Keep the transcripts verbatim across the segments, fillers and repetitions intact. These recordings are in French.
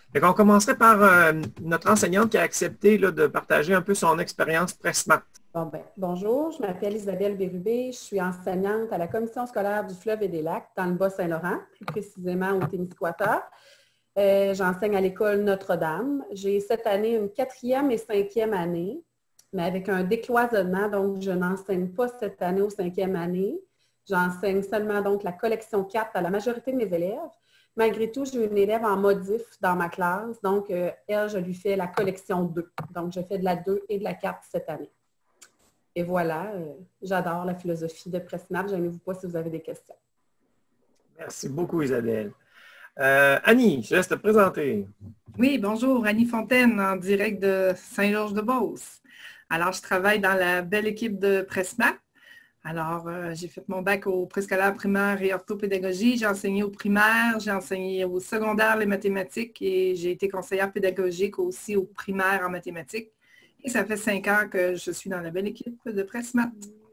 Donc, on commencerait par euh, notre enseignante qui a accepté là, de partager un peu son expérience PressMath. Bon, ben, bonjour, je m'appelle Isabelle Bérubé, je suis enseignante à la Commission scolaire du Fleuve et des Lacs dans le Bas-Saint-Laurent, plus précisément au Témiscouata. Euh, j'enseigne à l'école Notre-Dame. J'ai cette année une quatrième et cinquième année, mais avec un décloisonnement, donc je n'enseigne pas cette année aux cinquième année. J'enseigne seulement donc la collection quatre à la majorité de mes élèves. Malgré tout, j'ai une élève en modif dans ma classe, donc euh, elle, je lui fais la collection deux. Donc, je fais de la deux et de la quatre cette année. Et voilà, euh, j'adore la philosophie de PressMath. Gênez-vous pas si vous avez des questions. Merci beaucoup, Isabelle. Euh, Annie, je te laisse te présenter. Oui, bonjour, Annie Fontaine, en direct de Saint-Georges-de-Beauce. Alors, je travaille dans la belle équipe de PressMath. Alors, euh, j'ai fait mon bac au préscolaire primaire et orthopédagogie. J'ai enseigné au primaire, j'ai enseigné au secondaire les mathématiques et j'ai été conseillère pédagogique aussi au primaire en mathématiques. Et ça fait cinq ans que je suis dans la belle équipe de PressMath.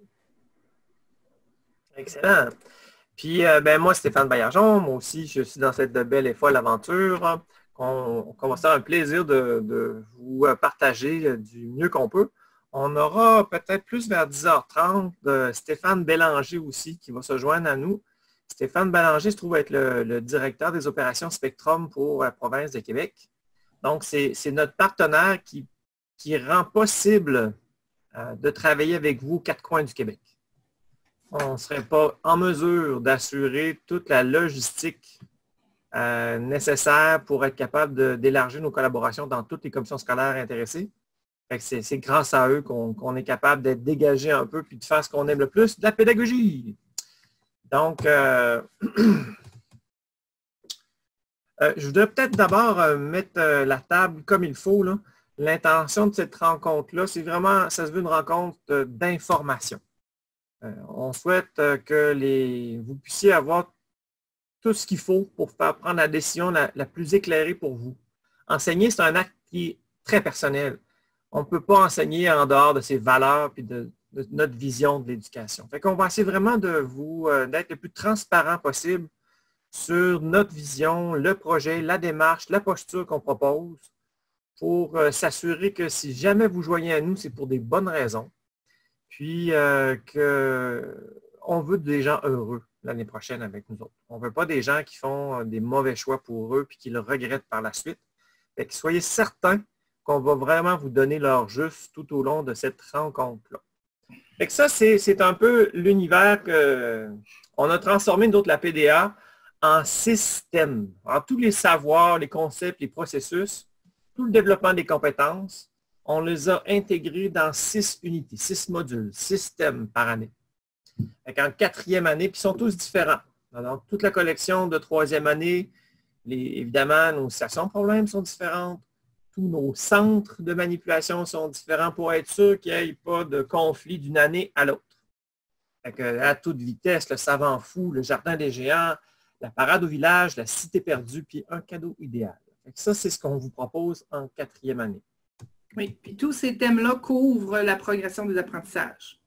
Excellent. Puis, euh, ben, moi, Stéphane Baillargeon, moi aussi, je suis dans cette belle et folle aventure. On, on va se faire un plaisir de, de vous partager du mieux qu'on peut. On aura peut-être plus vers dix heures trente de Stéphane Bélanger aussi qui va se joindre à nous. Stéphane Bélanger se trouve être le, le directeur des opérations Spectrum pour la province de Québec. Donc, c'est notre partenaire qui, qui rend possible euh, de travailler avec vous aux quatre coins du Québec. On ne serait pas en mesure d'assurer toute la logistique euh, nécessaire pour être capable d'élargir nos collaborations dans toutes les commissions scolaires intéressées. C'est grâce à eux qu'on qu'on est capable d'être dégagé un peu puis de faire ce qu'on aime le plus, de la pédagogie. Donc, euh, euh, je voudrais peut-être d'abord euh, mettre euh, la table comme il faut. L'intention de cette rencontre-là, c'est vraiment, ça se veut une rencontre euh, d'information. Euh, on souhaite euh, que les, vous puissiez avoir tout ce qu'il faut pour faire prendre la décision la, la plus éclairée pour vous. Enseigner, c'est un acte qui est très personnel. On ne peut pas enseigner en dehors de ses valeurs et de, de notre vision de l'éducation. Fait qu'on va essayer vraiment de vous, euh, d'être le plus transparent possible sur notre vision, le projet, la démarche, la posture qu'on propose pour euh, s'assurer que si jamais vous joignez à nous, c'est pour des bonnes raisons. Puis euh, qu'on veut des gens heureux l'année prochaine avec nous autres. On ne veut pas des gens qui font des mauvais choix pour eux et qui le regrettent par la suite. Fait que soyez certains qu'on va vraiment vous donner l'heure juste tout au long de cette rencontre-là. Fait que ça, c'est un peu l'univers qu'on a transformé, nous autres, la P D A, en système. Alors, tous les savoirs, les concepts, les processus, tout le développement des compétences, on les a intégrés dans six unités, six modules, six thèmes par année. En quatrième année, puis ils sont tous différents. Alors, toute la collection de troisième année, les, évidemment, nos stations de problèmes sont différentes. Tous nos centres de manipulation sont différents pour être sûr qu'il n'y ait pas de conflit d'une année à l'autre. À toute vitesse, le savant fou, le jardin des géants, la parade au village, la cité perdue, puis un cadeau idéal. Ça, c'est ce qu'on vous propose en quatrième année. Oui, puis tous ces thèmes-là couvrent la progression des apprentissages.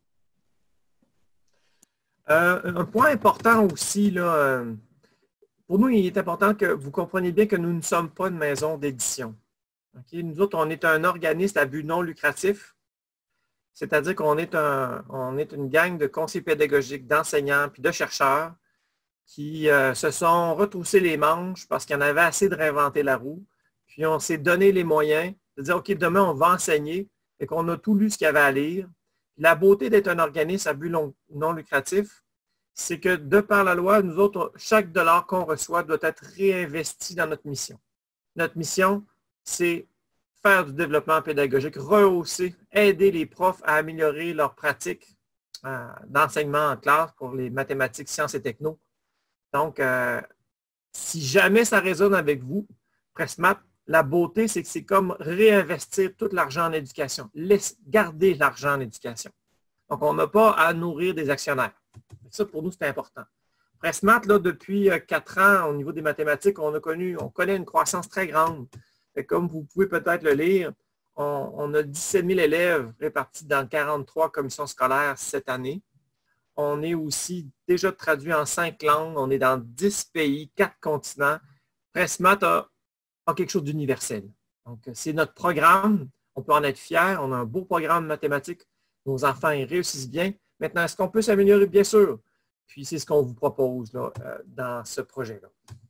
Euh, un point important aussi, là, euh, pour nous, il est important que vous compreniez bien que nous ne sommes pas une maison d'édition. Okay? Nous autres, on est un organisme à but non lucratif, c'est-à-dire qu'on est, un, on est une gang de conseillers pédagogiques, d'enseignants puis de chercheurs qui euh, se sont retroussés les manches parce qu'il y en avait assez de réinventer la roue. Puis on s'est donné les moyens de dire, OK, demain, on va enseigner et qu'on a tout lu ce qu'il y avait à lire. La beauté d'être un organisme à but non lucratif, c'est que de par la loi, nous autres, chaque dollar qu'on reçoit doit être réinvesti dans notre mission. Notre mission, c'est faire du développement pédagogique, rehausser, aider les profs à améliorer leur pratique euh, d'enseignement en classe pour les mathématiques, sciences et techno. Donc, euh, si jamais ça résonne avec vous, PressMath, la beauté, c'est que c'est comme réinvestir tout l'argent en éducation. Laisse, garder l'argent en éducation. Donc, on n'a pas à nourrir des actionnaires. Ça, pour nous, c'est important. PressMath, là, depuis quatre ans, au niveau des mathématiques, on a connu, on connaît une croissance très grande. Et comme vous pouvez peut-être le lire, on, on a dix-sept mille élèves répartis dans quarante-trois commissions scolaires cette année. On est aussi déjà traduit en cinq langues. On est dans dix pays, quatre continents. PressMath a a quelque chose d'universel. Donc, c'est notre programme. On peut en être fier. On a un beau programme mathématique. Nos enfants y réussissent bien. Maintenant, est-ce qu'on peut s'améliorer? Bien sûr. Puis, c'est ce qu'on vous propose là, euh, dans ce projet-là.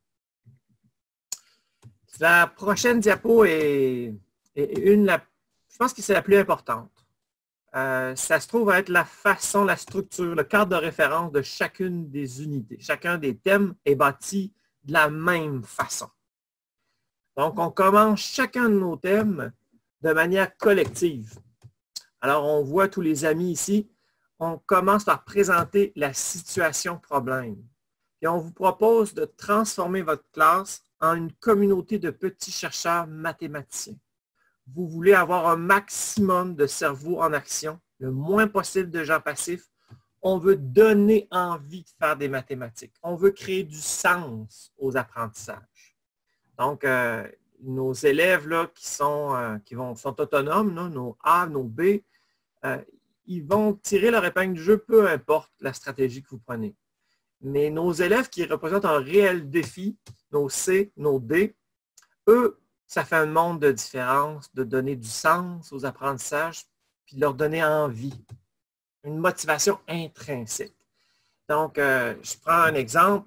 La prochaine diapo est, est une, la, je pense que c'est la plus importante. Euh, ça se trouve à être la façon, la structure, le cadre de référence de chacune des unités. Chacun des thèmes est bâti de la même façon. Donc, on commence chacun de nos thèmes de manière collective. Alors, on voit tous les amis ici. On commence par présenter la situation problème. Et on vous propose de transformer votre classe en une communauté de petits chercheurs mathématiciens. Vous voulez avoir un maximum de cerveaux en action, le moins possible de gens passifs. On veut donner envie de faire des mathématiques. On veut créer du sens aux apprentissages. Donc, euh, nos élèves là, qui, sont, euh, qui vont, sont autonomes, là, nos A, nos B, euh, ils vont tirer leur épingle du jeu, peu importe la stratégie que vous prenez. Mais nos élèves qui représentent un réel défi, nos C, nos D, eux, ça fait un monde de différence, de donner du sens aux apprentissages, puis de leur donner envie, une motivation intrinsèque. Donc, euh, je prends un exemple.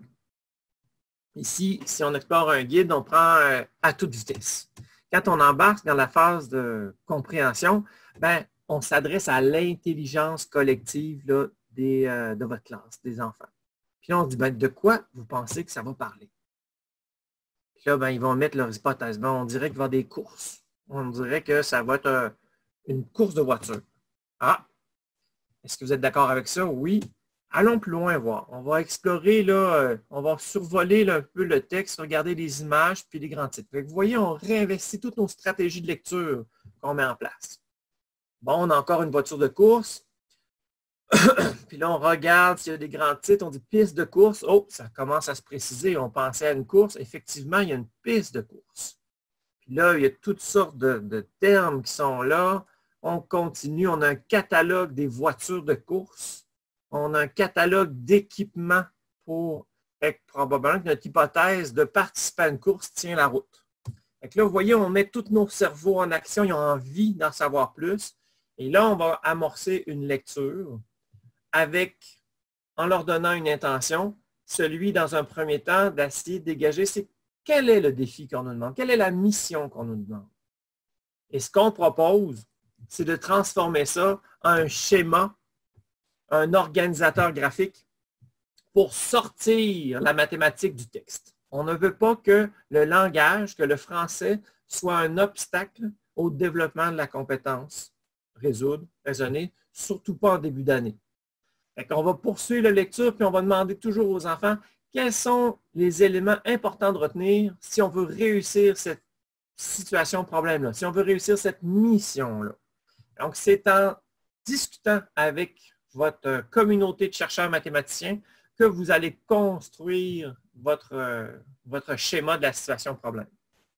Ici, si on explore un guide, on prend euh, à toute vitesse. Quand on embarque dans la phase de compréhension, ben, on s'adresse à l'intelligence collective là, des, euh, de votre classe, des enfants. Puis là, on se dit, ben, de quoi vous pensez que ça va parler? Puis là, ben, ils vont mettre leurs hypothèses. Ben, on dirait qu'il va y avoir des courses. On dirait que ça va être euh, une course de voiture. Ah! Est-ce que vous êtes d'accord avec ça? Oui. Allons plus loin voir. On va explorer, là, euh, on va survoler là, un peu le texte, regarder les images puis les grands titres. Vous voyez, on réinvestit toutes nos stratégies de lecture qu'on met en place. Bon, on a encore une voiture de course. Puis là, on regarde s'il y a des grands titres, on dit piste de course. Oh, ça commence à se préciser. On pensait à une course. Effectivement, il y a une piste de course. Puis là, il y a toutes sortes de, de termes qui sont là. On continue. On a un catalogue des voitures de course. On a un catalogue d'équipements pour fait, probablement que notre hypothèse de participer à une course tient la route. Fait que là, vous voyez, on met tous nos cerveaux en action. Ils ont envie d'en savoir plus. Et là, on va amorcer une lecture avec, en leur donnant une intention, celui, dans un premier temps, d'essayer de dégager, c'est quel est le défi qu'on nous demande, quelle est la mission qu'on nous demande. Et ce qu'on propose, c'est de transformer ça en un schéma, un organisateur graphique pour sortir la mathématique du texte. On ne veut pas que le langage, que le français, soit un obstacle au développement de la compétence. Résoudre, raisonner, surtout pas en début d'année. On va poursuivre la lecture, puis on va demander toujours aux enfants quels sont les éléments importants de retenir si on veut réussir cette situation problème-là, si on veut réussir cette mission-là. Donc, c'est en discutant avec votre communauté de chercheurs mathématiciens que vous allez construire votre, euh, votre schéma de la situation problème.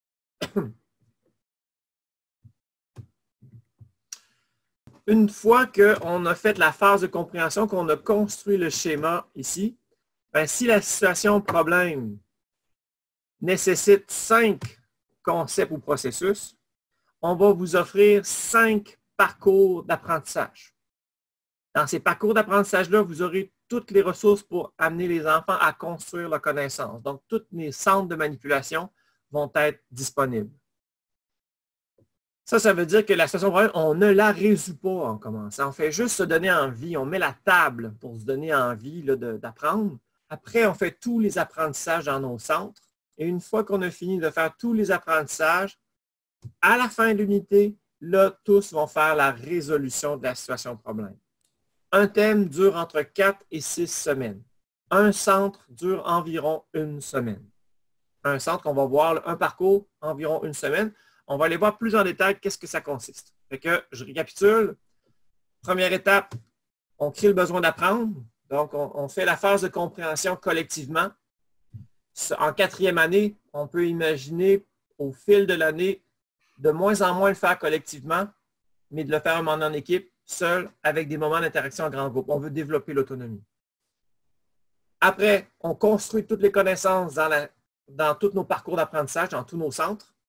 Une fois qu'on a fait la phase de compréhension, qu'on a construit le schéma ici, ben, si la situation problème nécessite cinq concepts ou processus, on va vous offrir cinq parcours d'apprentissage. Dans ces parcours d'apprentissage-là, vous aurez toutes les ressources pour amener les enfants à construire leur connaissance. Donc, tous les centres de manipulation vont être disponibles. Ça, ça veut dire que la situation problème, on ne la résout pas en commençant. On fait juste se donner envie. On met la table pour se donner envie d'apprendre. Après, on fait tous les apprentissages dans nos centres. Et une fois qu'on a fini de faire tous les apprentissages, à la fin de l'unité, là, tous vont faire la résolution de la situation problème. Un thème dure entre quatre et six semaines. Un centre dure environ une semaine. Un centre, on va voir un parcours, environ une semaine. On va aller voir plus en détail qu'est-ce que ça consiste. Fait que je récapitule. Première étape, on crée le besoin d'apprendre. Donc, on, on fait la phase de compréhension collectivement. En quatrième année, on peut imaginer au fil de l'année de moins en moins le faire collectivement, mais de le faire en équipe, seul, avec des moments d'interaction en grand groupe. On veut développer l'autonomie. Après, on construit toutes les connaissances dans, la, dans tous nos parcours d'apprentissage, dans tous nos centres.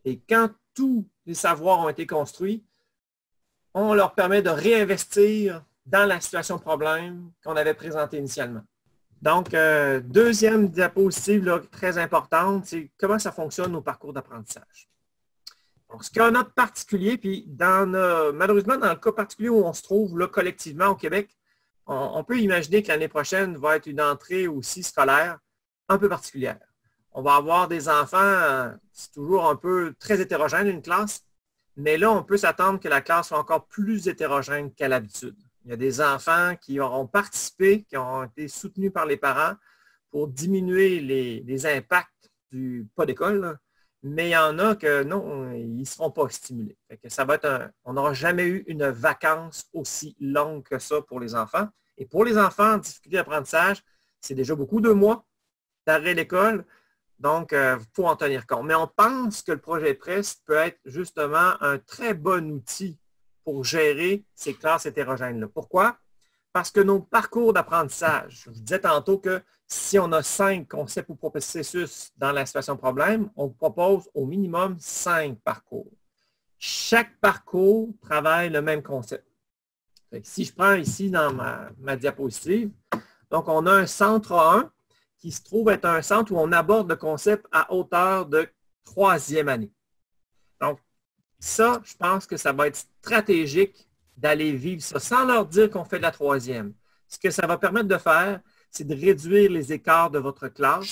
Et quand tous les savoirs ont été construits, on leur permet de réinvestir dans la situation problème qu'on avait présentée initialement. Donc, euh, deuxième diapositive là, très importante, c'est comment ça fonctionne au parcours d'apprentissage. Donc, ce qu'on a de particulier, puis dans, euh, malheureusement, dans le cas particulier où on se trouve là, collectivement au Québec, on, on peut imaginer que l'année prochaine va être une entrée aussi scolaire un peu particulière. On va avoir des enfants, euh, c'est toujours un peu très hétérogène une classe, mais là, on peut s'attendre que la classe soit encore plus hétérogène qu'à l'habitude. Il y a des enfants qui auront participé, qui ont été soutenus par les parents pour diminuer les, les impacts du pas d'école, mais il y en a que non, ils ne seront pas stimulés. Fait que ça va être un, on n'aura jamais eu une vacance aussi longue que ça pour les enfants. Et pour les enfants en difficulté d'apprentissage, c'est déjà beaucoup, deux mois d'arrêt l'école. Donc, il euh, faut en tenir compte. Mais on pense que le projet Presse peut être justement un très bon outil pour gérer ces classes hétérogènes-là. Pourquoi? Parce que nos parcours d'apprentissage, je vous disais tantôt que si on a cinq concepts ou processus dans la situation problème, on propose au minimum cinq parcours. Chaque parcours travaille le même concept. Fait que si je prends ici dans ma, ma diapositive, donc on a un centre A un qui se trouve être un centre où on aborde le concept à hauteur de troisième année. Donc, ça, je pense que ça va être stratégique d'aller vivre ça sans leur dire qu'on fait de la troisième. Ce que ça va permettre de faire, c'est de réduire les écarts de votre classe.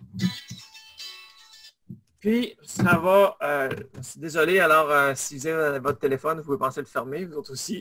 Puis, ça va... Euh, désolé, alors, euh, si vous avez votre téléphone, vous pouvez penser le fermer, vous autres aussi.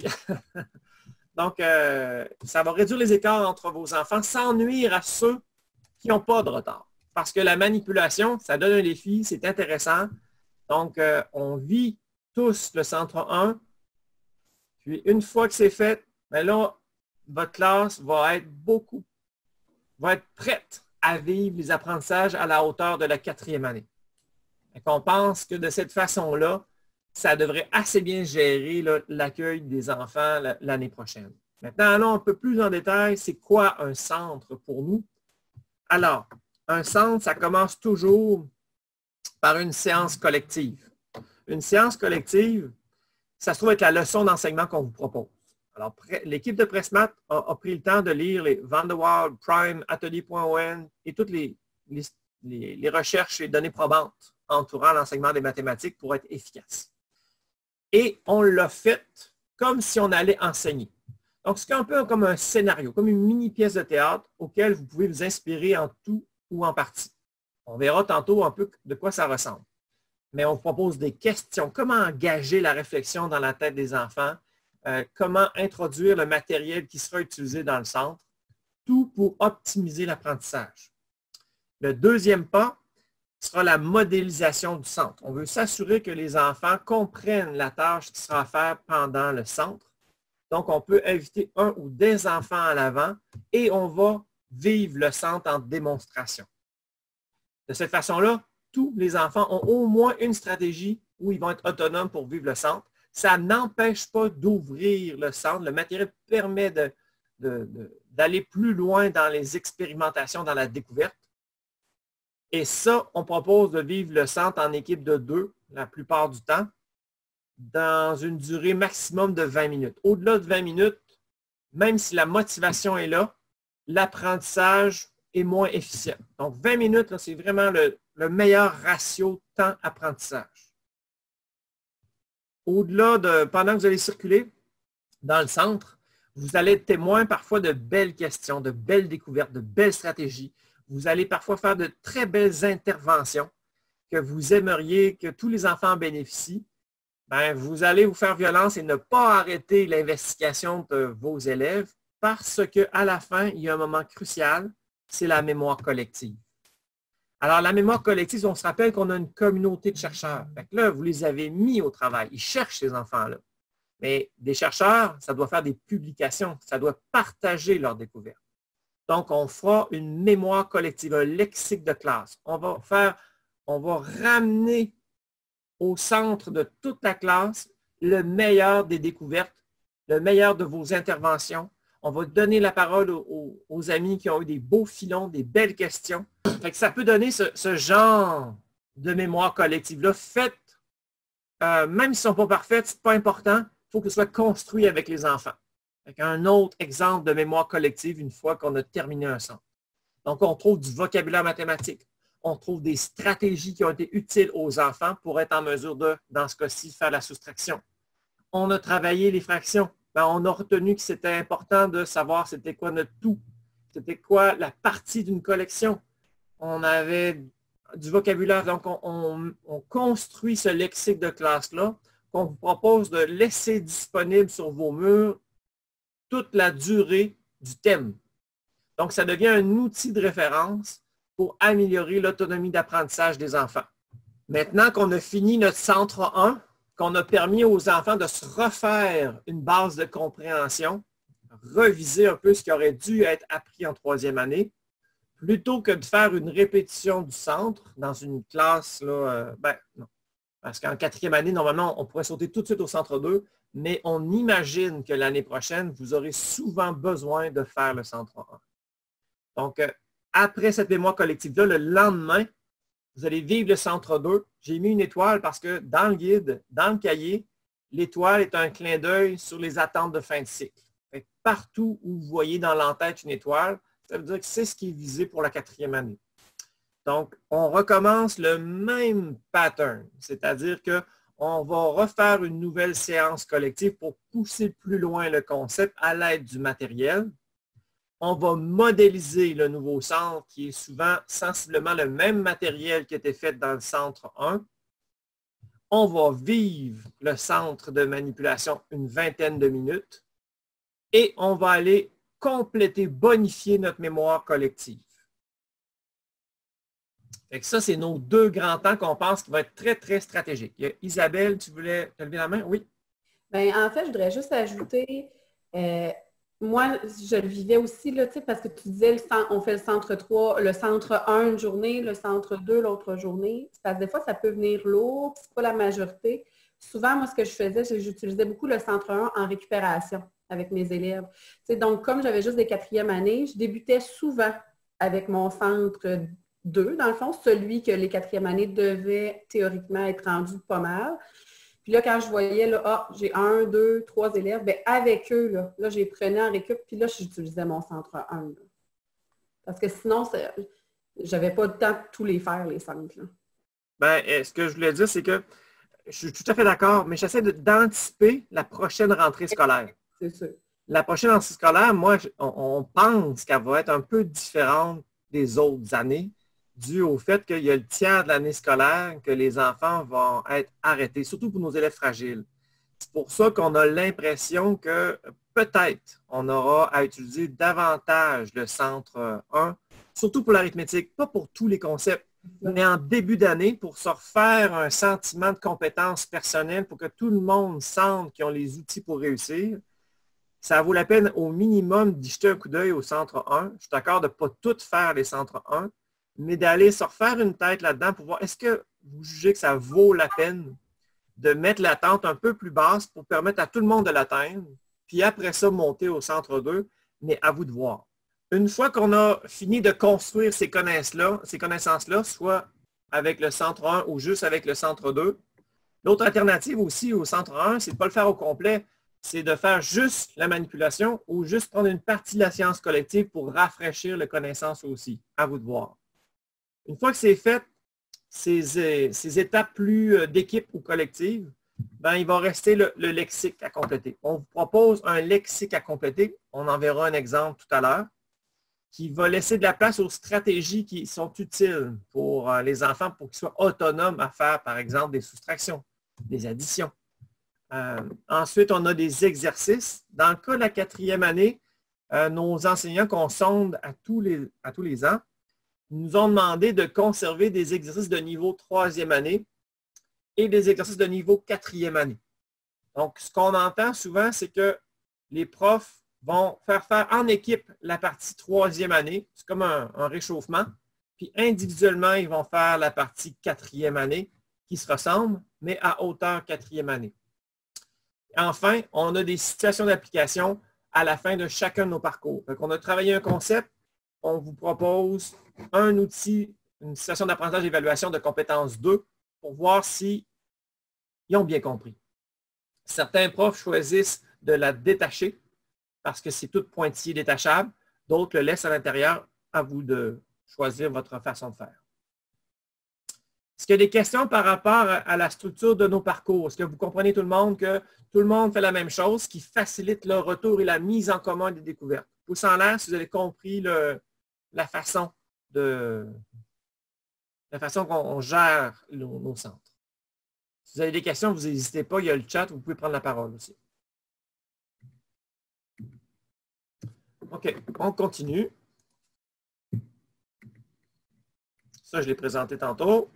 Donc, euh, ça va réduire les écarts entre vos enfants sans nuire à ceux qui n'ont pas de retard. Parce que la manipulation, ça donne un défi, c'est intéressant. Donc, euh, on vit tous le centre un. Puis, une fois que c'est fait, bien là, votre classe va être beaucoup, va être prête à vivre les apprentissages à la hauteur de la quatrième année. Et on pense que de cette façon-là, ça devrait assez bien gérer l'accueil des enfants l'année prochaine. Maintenant, allons un peu plus en détail, c'est quoi un centre pour nous? Alors, un centre, ça commence toujours par une séance collective. Une séance collective, ça se trouve être la leçon d'enseignement qu'on vous propose. Alors, l'équipe de Pressmat a, a pris le temps de lire les Van der Waal, Prime, Atelier point O N et toutes les, les, les, les recherches et données probantes entourant l'enseignement des mathématiques pour être efficace. Et on l'a fait comme si on allait enseigner. Donc, c'est un peu comme un scénario, comme une mini-pièce de théâtre auquel vous pouvez vous inspirer en tout ou en partie. On verra tantôt un peu de quoi ça ressemble. Mais on propose des questions. Comment engager la réflexion dans la tête des enfants? Euh, comment introduire le matériel qui sera utilisé dans le centre? Tout pour optimiser l'apprentissage. Le deuxième pas sera la modélisation du centre. On veut s'assurer que les enfants comprennent la tâche qui sera à faire pendant le centre. Donc, on peut inviter un ou des enfants à l'avant et on va vivre le centre en démonstration. De cette façon-là, tous les enfants ont au moins une stratégie où ils vont être autonomes pour vivre le centre. Ça n'empêche pas d'ouvrir le centre. Le matériel permet de, de, de, d'aller plus loin dans les expérimentations, dans la découverte. Et ça, on propose de vivre le centre en équipe de deux la plupart du temps, dans une durée maximum de vingt minutes. Au-delà de vingt minutes, même si la motivation est là, l'apprentissage est moins efficient. Donc, vingt minutes, c'est vraiment le, le meilleur ratio temps-apprentissage. Au-delà de, pendant que vous allez circuler dans le centre, vous allez être témoin parfois de belles questions, de belles découvertes, de belles stratégies. Vous allez parfois faire de très belles interventions que vous aimeriez que tous les enfants en bénéficient. Bien, vous allez vous faire violence et ne pas arrêter l'investigation de vos élèves parce qu'à la fin, il y a un moment crucial, c'est la mémoire collective. Alors, la mémoire collective, on se rappelle qu'on a une communauté de chercheurs. Fait que là, vous les avez mis au travail. Ils cherchent ces enfants-là. Mais des chercheurs, ça doit faire des publications, ça doit partager leurs découvertes. Donc, on fera une mémoire collective, un lexique de classe. On va faire, on va ramener au centre de toute la classe le meilleur des découvertes, le meilleur de vos interventions. On va donner la parole aux, aux amis qui ont eu des beaux filons, des belles questions. Fait que ça peut donner ce, ce genre de mémoire collective-là faite euh, même s'ils ne sont pas parfaits, ce n'est pas important, il faut que ce soit construit avec les enfants. Avec un autre exemple de mémoire collective une fois qu'on a terminé un centre. Donc, on trouve du vocabulaire mathématique. On trouve des stratégies qui ont été utiles aux enfants pour être en mesure de, dans ce cas-ci, faire la soustraction. On a travaillé les fractions. Ben, on a retenu que c'était important de savoir c'était quoi notre tout. C'était quoi la partie d'une collection. On avait du vocabulaire. Donc, on, on, on construit ce lexique de classe-là qu'on vous propose de laisser disponible sur vos murs toute la durée du thème. Donc, ça devient un outil de référence pour améliorer l'autonomie d'apprentissage des enfants. Maintenant qu'on a fini notre centre un, qu'on a permis aux enfants de se refaire une base de compréhension, reviser un peu ce qui aurait dû être appris en troisième année, plutôt que de faire une répétition du centre dans une classe, là, euh, ben non. Parce qu'en quatrième année, normalement, on pourrait sauter tout de suite au centre deux, mais on imagine que l'année prochaine, vous aurez souvent besoin de faire le centre un. Donc, euh, après cette mémoire collective-là, le lendemain, vous allez vivre le centre deux. J'ai mis une étoile parce que dans le guide, dans le cahier, l'étoile est un clin d'œil sur les attentes de fin de cycle. Fait que partout où vous voyez dans l'entête une étoile, ça veut dire que c'est ce qui est visé pour la quatrième année. Donc, on recommence le même pattern, c'est-à-dire qu'on va refaire une nouvelle séance collective pour pousser plus loin le concept à l'aide du matériel. On va modéliser le nouveau centre qui est souvent sensiblement le même matériel qui était fait dans le centre un. On va vivre le centre de manipulation une vingtaine de minutes et on va aller compléter, bonifier notre mémoire collective. Fait que ça, c'est nos deux grands temps qu'on pense qui vont être très, très stratégiques. Isabelle, tu voulais te lever la main? Oui. Bien, en fait, je voudrais juste ajouter, euh, moi, je le vivais aussi, là, parce que tu disais, le centre, on fait le centre trois, le centre un une journée, le centre deux l'autre journée. Parce que des fois, ça peut venir lourd, c'est pas la majorité. Souvent, moi, ce que je faisais, c'est que j'utilisais beaucoup le centre un en récupération avec mes élèves. T'sais, donc, comme j'avais juste des quatrièmes années, je débutais souvent avec mon centre deux, dans le fond, celui que les quatrièmes années devaient théoriquement être rendus pas mal. Puis là, quand je voyais, là, ah, j'ai un, deux, trois élèves, bien, avec eux, là, là, je les prenais en récup, puis là, j'utilisais mon centre un. Là. Parce que sinon, je n'avais pas le temps de tous les faire, les centres. Là. Bien, ce que je voulais dire, c'est que je suis tout à fait d'accord, mais j'essaie d'anticiper la prochaine rentrée scolaire. C'est sûr. La prochaine rentrée scolaire, moi, on, on pense qu'elle va être un peu différente des autres années, dû au fait qu'il y a le tiers de l'année scolaire que les enfants vont être arrêtés, surtout pour nos élèves fragiles. C'est pour ça qu'on a l'impression que peut-être on aura à utiliser davantage le centre un, surtout pour l'arithmétique, pas pour tous les concepts, mais en début d'année pour se refaire un sentiment de compétence personnelle pour que tout le monde sente qu'ils ont les outils pour réussir. Ça vaut la peine au minimum d'y jeter un coup d'œil au centre un. Je suis d'accord de ne pas tout faire les centres un, mais d'aller se refaire une tête là-dedans pour voir est-ce que vous jugez que ça vaut la peine de mettre l'attente un peu plus basse pour permettre à tout le monde de l'atteindre, puis après ça, monter au centre deux, mais à vous de voir. Une fois qu'on a fini de construire ces connaissances-là, ces connaissances-là, soit avec le centre un ou juste avec le centre deux, l'autre alternative aussi au centre un, c'est de ne pas le faire au complet, c'est de faire juste la manipulation ou juste prendre une partie de la science collective pour rafraîchir les connaissances aussi. À vous de voir. Une fois que c'est fait, ces, ces étapes plus d'équipe ou collective, ben, il va rester le, le lexique à compléter. On vous propose un lexique à compléter. On en verra un exemple tout à l'heure, qui va laisser de la place aux stratégies qui sont utiles pour les enfants pour qu'ils soient autonomes à faire, par exemple, des soustractions, des additions. Euh, ensuite, on a des exercices. Dans le cas de la quatrième année, euh, nos enseignants qu'on sonde à tous les, à tous les ans, nous ont demandé de conserver des exercices de niveau troisième année et des exercices de niveau quatrième année. Donc, ce qu'on entend souvent, c'est que les profs vont faire faire en équipe la partie troisième année. C'est comme un, un réchauffement. Puis individuellement, ils vont faire la partie quatrième année qui se ressemble, mais à hauteur quatrième année. Enfin, on a des situations d'application à la fin de chacun de nos parcours. Donc, on a travaillé un concept, on vous propose un outil, une situation d'apprentissage d'évaluation de compétences deux pour voir si ils ont bien compris. Certains profs choisissent de la détacher parce que c'est tout pointillé détachable. D'autres le laissent à l'intérieur. À vous de choisir votre façon de faire. Est-ce qu'il y a des questions par rapport à la structure de nos parcours? Est-ce que vous comprenez tout le monde que tout le monde fait la même chose, ce qui facilite le retour et la mise en commun des découvertes? Pouce en l'air si vous avez compris le, la façon de la façon qu'on gère nos, nos centres. Si vous avez des questions, vous n'hésitez pas, il y a le chat, vous pouvez prendre la parole aussi. OK, on continue. Ça, je l'ai présenté tantôt.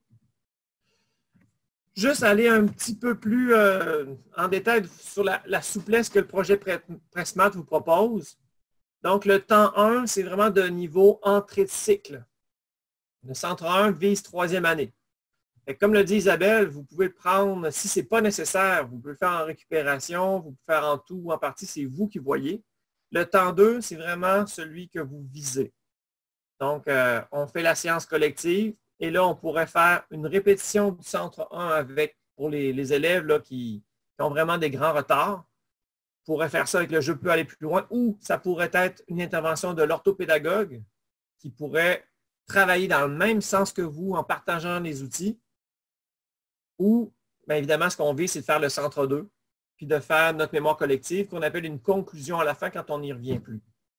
Juste aller un petit peu plus euh, en détail sur la, la souplesse que le projet Pressmat vous propose. Donc, le temps un, c'est vraiment de niveau entrée de cycle. Le centre un vise troisième année. Et comme le dit Isabelle, vous pouvez le prendre, si ce n'est pas nécessaire, vous pouvez le faire en récupération, vous pouvez le faire en tout ou en partie, c'est vous qui voyez. Le temps deux, c'est vraiment celui que vous visez. Donc, euh, on fait la séance collective et là, on pourrait faire une répétition du centre un avec, pour les, les élèves là, qui, qui ont vraiment des grands retards. On pourrait faire ça avec le jeu peut aller plus loin ou ça pourrait être une intervention de l'orthopédagogue qui pourrait travailler dans le même sens que vous en partageant les outils. Ou, bien évidemment, ce qu'on vise, c'est de faire le centre deux, puis de faire notre mémoire collective, qu'on appelle une conclusion à la fin quand on n'y revient plus.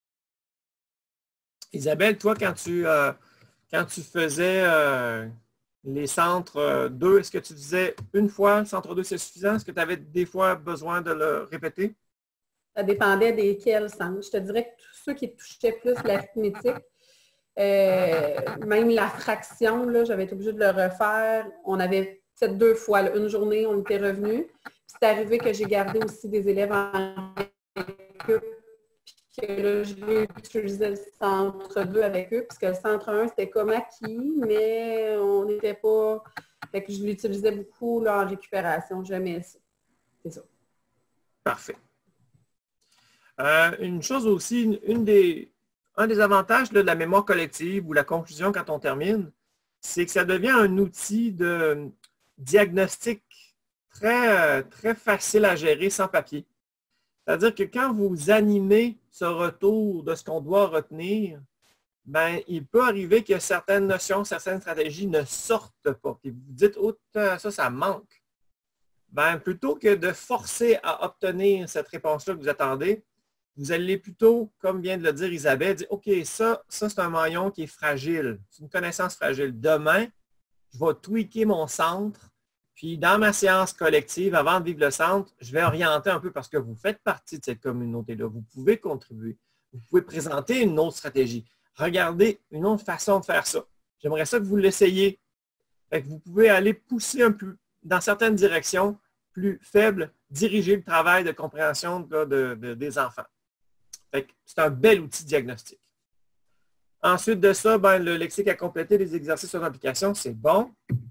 Isabelle, toi, quand tu, euh, quand tu faisais euh, les centres deux, est-ce que tu disais une fois le centre deux, c'est suffisant? Est-ce que tu avais des fois besoin de le répéter? Ça dépendait desquels centres. Je te dirais que tous ceux qui touchaient plus l'arithmétique, euh, même la fraction, j'avais été obligée de le refaire. On avait fait deux fois. Là, une journée, on était revenu. C'est arrivé que j'ai gardé aussi des élèves en récup, puis que là, j'ai utilisé le centre deux avec eux, puisque le centre un, c'était comme acquis, mais on n'était pas... Fait que je l'utilisais beaucoup là, en récupération. J'aimais ça. C'est ça. Parfait. Euh, une chose aussi, une, une des, un des avantages là, de la mémoire collective ou la conclusion quand on termine, c'est que ça devient un outil de diagnostic très, très facile à gérer sans papier. C'est-à-dire que quand vous animez ce retour de ce qu'on doit retenir, ben, il peut arriver que certaines notions, certaines stratégies ne sortent pas. Puis vous vous dites, oh, ça, ça manque. Ben, plutôt que de forcer à obtenir cette réponse-là que vous attendez, vous allez plutôt, comme vient de le dire Isabelle, dire, OK, ça, ça c'est un maillon qui est fragile. C'est une connaissance fragile. Demain, je vais tweaker mon centre. Puis, dans ma séance collective, avant de vivre le centre, je vais orienter un peu parce que vous faites partie de cette communauté-là. Vous pouvez contribuer. Vous pouvez présenter une autre stratégie. Regardez une autre façon de faire ça. J'aimerais ça que vous l'essayiez. Fait que vous pouvez aller pousser un peu dans certaines directions plus faibles, diriger le travail de compréhension là, de, de, des enfants. C'est un bel outil diagnostique. Ensuite de ça, ben, le lexique à compléter, les exercices sur l'application, c'est bon.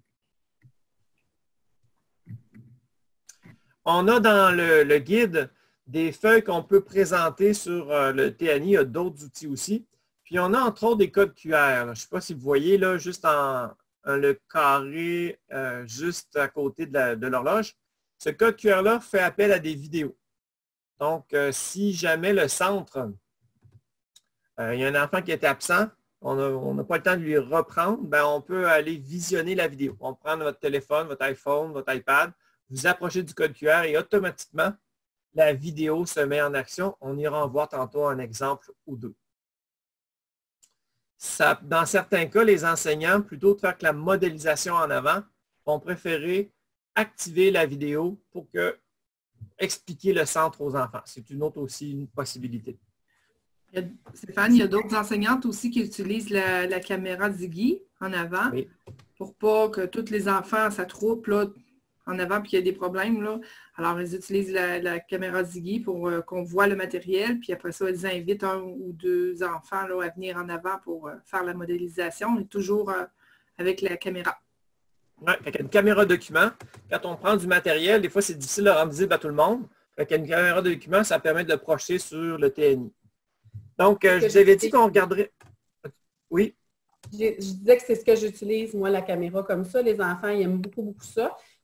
On a dans le, le guide des feuilles qu'on peut présenter sur euh, le T N I. Il y a d'autres outils aussi. Puis on a entre autres des codes Q R. Là. Je ne sais pas si vous voyez là, juste en, en le carré euh, juste à côté de l'horloge. Ce code Q R-là fait appel à des vidéos. Donc, euh, si jamais le centre, euh, il y a un enfant qui était absent, on n'a pas le temps de lui reprendre, ben, on peut aller visionner la vidéo. On prend votre téléphone, votre iPhone, votre iPad, vous approchez du code Q R et automatiquement, la vidéo se met en action. On ira en voir tantôt un exemple ou deux. Ça, dans certains cas, les enseignants, plutôt de faire que la modélisation en avant, vont préférer activer la vidéo pour que expliquer le centre aux enfants. C'est une autre aussi une possibilité. Il y a, Stéphane, il y a d'autres enseignantes aussi qui utilisent la, la caméra Ziggy en avant oui. Pour pas que tous les enfants s'attroupent là, en avant puis qu'il y ait des problèmes. Là. Alors, ils utilisent la, la caméra Ziggy pour euh, qu'on voit le matériel, puis après ça, ils invitent un ou deux enfants là, à venir en avant pour euh, faire la modélisation, et toujours euh, avec la caméra. Oui, avec une caméra document, quand on prend du matériel, des fois, c'est difficile de rendre visible à tout le monde. Avec une caméra de document, ça permet de le projeter sur le T N I. Donc, euh, je vous avais dit qu'on regarderait... Oui? Je, je disais que c'est ce que j'utilise, moi, la caméra comme ça. Les enfants, ils aiment beaucoup, beaucoup ça. Puis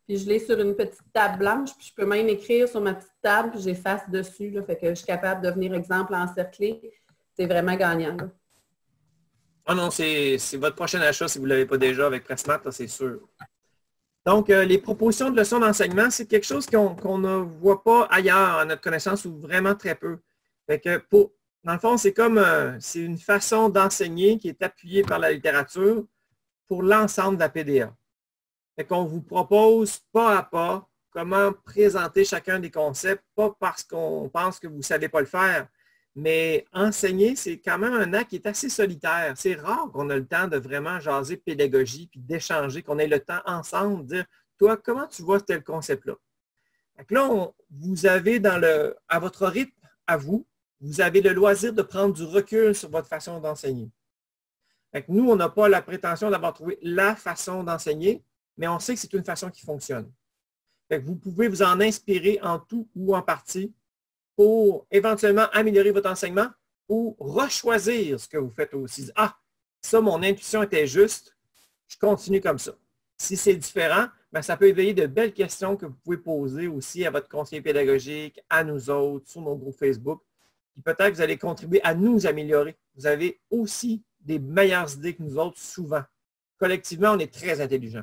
Puis je l'ai sur une petite table blanche, puis je peux même écrire sur ma petite table, puis j'efface dessus, là, fait que je suis capable de venir, exemple, encercler. C'est vraiment gagnant. Là. Ah non, c'est votre prochain achat si vous ne l'avez pas déjà avec Pressmart, c'est sûr. Donc, euh, les propositions de leçons d'enseignement, c'est quelque chose qu'on qu'on ne voit pas ailleurs à notre connaissance ou vraiment très peu. Fait que pour, dans le fond, c'est comme euh, c'est une façon d'enseigner qui est appuyée par la littérature pour l'ensemble de la P D A. Fait qu'on vous propose pas à pas comment présenter chacun des concepts, pas parce qu'on pense que vous ne savez pas le faire, mais enseigner, c'est quand même un acte qui est assez solitaire. C'est rare qu'on ait le temps de vraiment jaser pédagogie puis d'échanger, qu'on ait le temps ensemble de dire « Toi, comment tu vois tel concept-là? » Là, on, vous avez dans le, à votre rythme, à vous, vous avez le loisir de prendre du recul sur votre façon d'enseigner. Nous, on n'a pas la prétention d'avoir trouvé la façon d'enseigner, mais on sait que c'est une façon qui fonctionne. Fait que vous pouvez vous en inspirer en tout ou en partie pour éventuellement améliorer votre enseignement ou rechoisir ce que vous faites aussi. Ah, ça, mon intuition était juste, je continue comme ça. Si c'est différent, bien, ça peut éveiller de belles questions que vous pouvez poser aussi à votre conseiller pédagogique, à nous autres, sur nos groupes Facebook. Puis peut-être que vous allez contribuer à nous améliorer. Vous avez aussi des meilleures idées que nous autres souvent. Collectivement, on est très intelligents.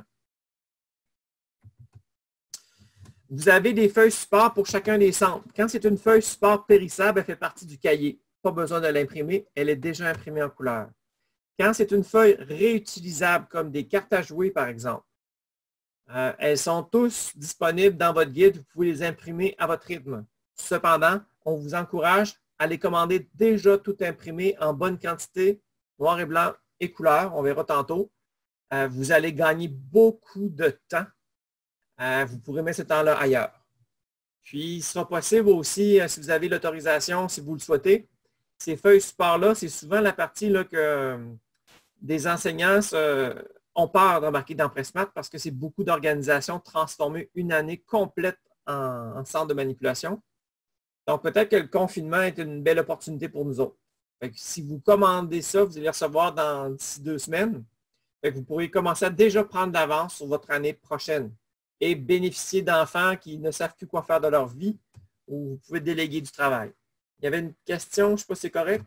Vous avez des feuilles support pour chacun des centres. Quand c'est une feuille support périssable, elle fait partie du cahier. Pas besoin de l'imprimer, elle est déjà imprimée en couleur. Quand c'est une feuille réutilisable, comme des cartes à jouer, par exemple, euh, elles sont tous disponibles dans votre guide. Vous pouvez les imprimer à votre rythme. Cependant, on vous encourage à les commander déjà tout imprimé en bonne quantité, noir et blanc et couleur. On verra tantôt. Euh, vous allez gagner beaucoup de temps. Euh, vous pourrez mettre ce temps-là ailleurs. Puis, il sera possible aussi, euh, si vous avez l'autorisation, si vous le souhaitez, ces feuilles support-là, c'est souvent la partie là, que euh, des enseignants euh, ont peur d'embarquer dans Pressmart parce que c'est beaucoup d'organisations transformer une année complète en, en centre de manipulation. Donc, peut-être que le confinement est une belle opportunité pour nous autres. Fait que si vous commandez ça, vous allez recevoir dans d'ici deux semaines. Fait que vous pourrez commencer à déjà prendre d'avance sur votre année prochaine et bénéficier d'enfants qui ne savent plus quoi faire de leur vie ou vous pouvez déléguer du travail. Il y avait une question, je ne sais pas si c'est correct.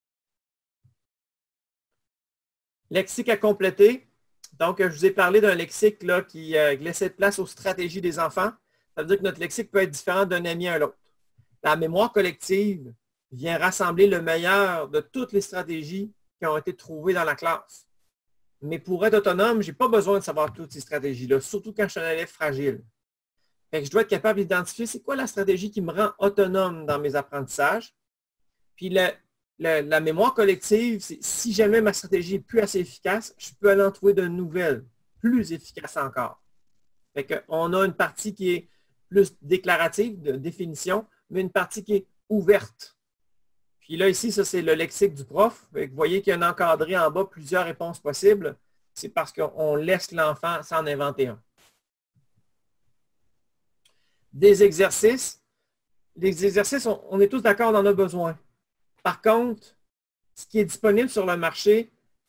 Lexique à compléter. Donc, je vous ai parlé d'un lexique là, qui euh, laissait de place aux stratégies des enfants. Ça veut dire que notre lexique peut être différent d'un ami à l'autre. La mémoire collective vient rassembler le meilleur de toutes les stratégies qui ont été trouvées dans la classe. Mais pour être autonome, je n'ai pas besoin de savoir toutes ces stratégies-là, surtout quand je suis un élève fragile. Fait que je dois être capable d'identifier c'est quoi la stratégie qui me rend autonome dans mes apprentissages. Puis le, le, la mémoire collective, c'est si jamais ma stratégie n'est plus assez efficace, je peux aller en trouver de nouvelles, plus efficaces encore. Fait qu'on a une partie qui est plus déclarative, de définition, mais une partie qui est ouverte. Puis là, ici, ça, c'est le lexique du prof. Vous voyez qu'il y a un encadré en bas, plusieurs réponses possibles. C'est parce qu'on laisse l'enfant s'en inventer un. Des exercices. Les exercices, on, on est tous d'accord, on en a besoin. Par contre, ce qui est disponible sur le marché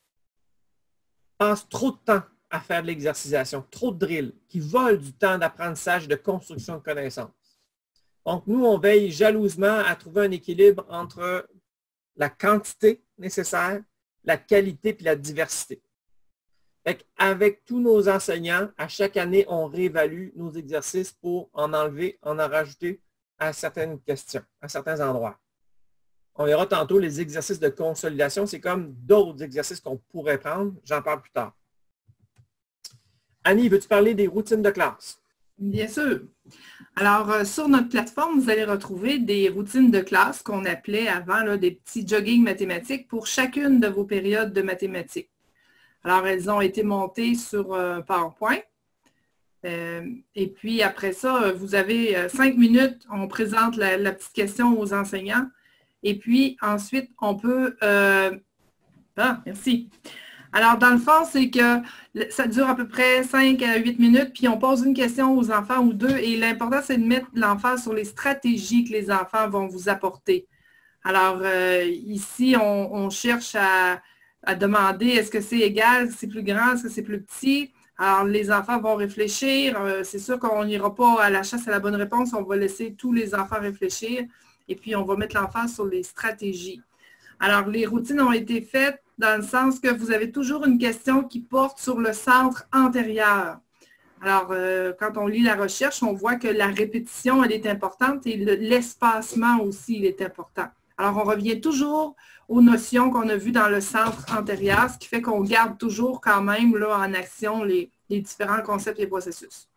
passe trop de temps à faire de l'exercisation, trop de drills, qui volent du temps d'apprentissage et de construction de connaissances. Donc, nous, on veille jalousement à trouver un équilibre entre la quantité nécessaire, la qualité et la diversité. Avec tous nos enseignants, à chaque année, on réévalue nos exercices pour en enlever, en en rajouter à certaines questions, à certains endroits. On verra tantôt les exercices de consolidation. C'est comme d'autres exercices qu'on pourrait prendre. J'en parle plus tard. Annie, veux-tu parler des routines de classe? Bien sûr. Alors, euh, sur notre plateforme, vous allez retrouver des routines de classe qu'on appelait avant là, des petits jogging mathématiques pour chacune de vos périodes de mathématiques. Alors, elles ont été montées sur euh, PowerPoint. Euh, et puis, après ça, vous avez euh, cinq minutes, on présente la, la petite question aux enseignants. Et puis, ensuite, on peut... Euh... Ah, merci. Alors, dans le fond, c'est que ça dure à peu près cinq à huit minutes, puis on pose une question aux enfants ou deux, et l'important, c'est de mettre l'enfant sur les stratégies que les enfants vont vous apporter. Alors, euh, ici, on, on cherche à, à demander, est-ce que c'est égal, est-ce que c'est plus grand, est-ce que c'est plus petit? Alors, les enfants vont réfléchir. Euh, c'est sûr qu'on n'ira pas à la chasse à la bonne réponse. On va laisser tous les enfants réfléchir et puis on va mettre l'enfant sur les stratégies. Alors, les routines ont été faites dans le sens que vous avez toujours une question qui porte sur le centre antérieur. Alors, euh, quand on lit la recherche, on voit que la répétition, elle est importante et l'espacement aussi, il est important. Alors, on revient toujours aux notions qu'on a vues dans le centre antérieur, ce qui fait qu'on garde toujours quand même là, en action les, les différents concepts et processus.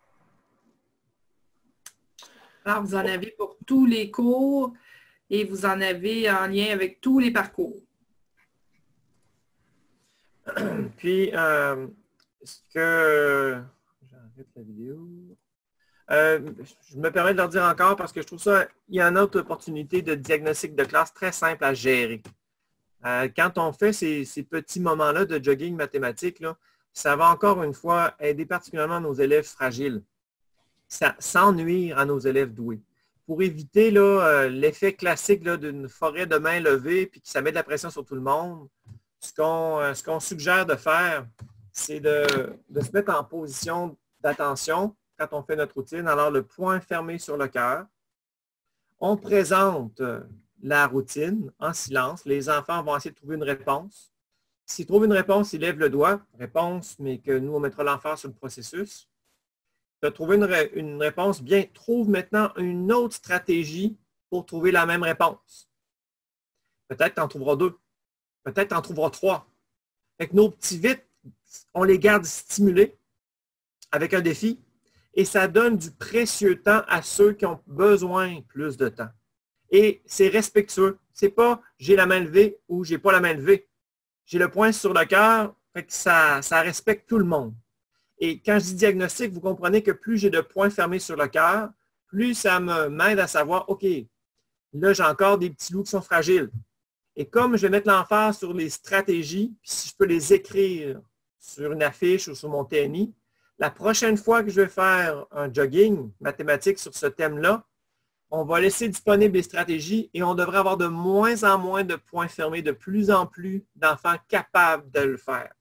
Alors, vous en avez pour tous les cours et vous en avez en lien avec tous les parcours. Puis, euh, est-ce que... J'arrête la vidéo. Euh, je me permets de leur dire encore parce que je trouve ça, il y a une autre opportunité de diagnostic de classe très simple à gérer. Euh, quand on fait ces, ces petits moments-là de jogging mathématique, là, ça va encore une fois aider particulièrement nos élèves fragiles, ça, sans nuire à nos élèves doués. Pour éviter euh, l'effet classique d'une forêt de main levée puis que ça met de la pression sur tout le monde, ce qu'on euh, ce qu'on suggère de faire, c'est de, de se mettre en position d'attention quand on fait notre routine. Alors, le poing fermé sur le cœur. On présente la routine en silence. Les enfants vont essayer de trouver une réponse. S'ils trouvent une réponse, ils lèvent le doigt. Réponse, mais que nous, on mettra l'emphase sur le processus. Tu as trouvé une, ré, une réponse, bien, trouve maintenant une autre stratégie pour trouver la même réponse. Peut-être tu en trouveras deux. Peut-être tu en trouveras trois. Avec nos petits vites, on les garde stimulés avec un défi. Et ça donne du précieux temps à ceux qui ont besoin de plus de temps. Et c'est respectueux. Ce n'est pas j'ai la main levée ou j'ai pas la main levée. J'ai le poing sur le cœur, ça, ça respecte tout le monde. Et quand je dis diagnostic, vous comprenez que plus j'ai de poings fermés sur le cœur, plus ça m'aide à savoir, OK, là j'ai encore des petits loups qui sont fragiles. Et comme je vais mettre l'emphase sur les stratégies, puis si je peux les écrire sur une affiche ou sur mon T N I, la prochaine fois que je vais faire un jogging mathématique sur ce thème-là, on va laisser disponibles les stratégies et on devrait avoir de moins en moins de points fermés, de plus en plus d'enfants capables de le faire.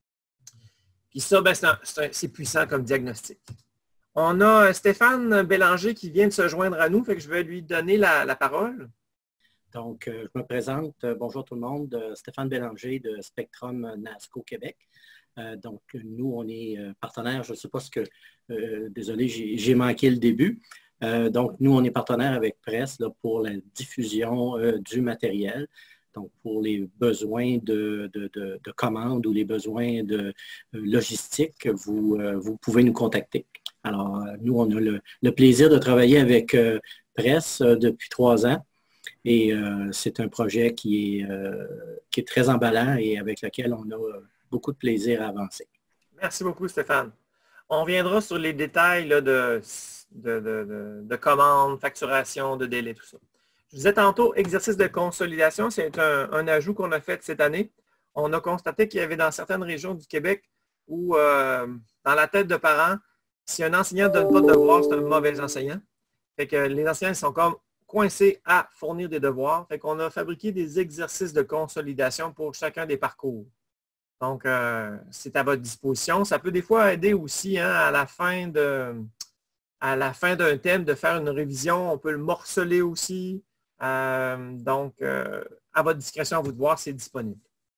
Puis ça, ben, c'est puissant comme diagnostic. On a Stéphane Bélanger qui vient de se joindre à nous, fait que je vais lui donner la, la parole. Donc, euh, je me présente. Euh, bonjour tout le monde. Euh, Stéphane Bélanger de Spectrum NASCO Québec. Euh, donc, nous, on est euh, partenaire, je ne sais pas ce que, euh, désolé, j'ai manqué le début. Euh, donc, nous, on est partenaire avec Presse là, pour la diffusion euh, du matériel. Donc, pour les besoins de, de, de, de commandes ou les besoins de euh, logistique, vous, euh, vous pouvez nous contacter. Alors, euh, nous, on a le, le plaisir de travailler avec euh, Presse euh, depuis trois ans. Et euh, c'est un projet qui est, euh, qui est très emballant et avec lequel on a euh, beaucoup de plaisir à avancer. Merci beaucoup, Stéphane. On reviendra sur les détails là, de, de, de, de, de commandes, facturation, de délai, tout ça. Je disais tantôt, exercice de consolidation, c'est un, un ajout qu'on a fait cette année. On a constaté qu'il y avait dans certaines régions du Québec où, euh, dans la tête de parents, si un enseignant ne donne pas de devoirs, c'est un mauvais enseignant. Fait que les enseignants sont comme coincés à fournir des devoirs. Fait qu'on a fabriqué des exercices de consolidation pour chacun des parcours. Donc, euh, c'est à votre disposition. Ça peut des fois aider aussi hein, à la fin de, à la fin d'un thème de faire une révision. On peut le morceler aussi. Euh, donc, euh, à votre discrétion, à vous de voir, c'est disponible.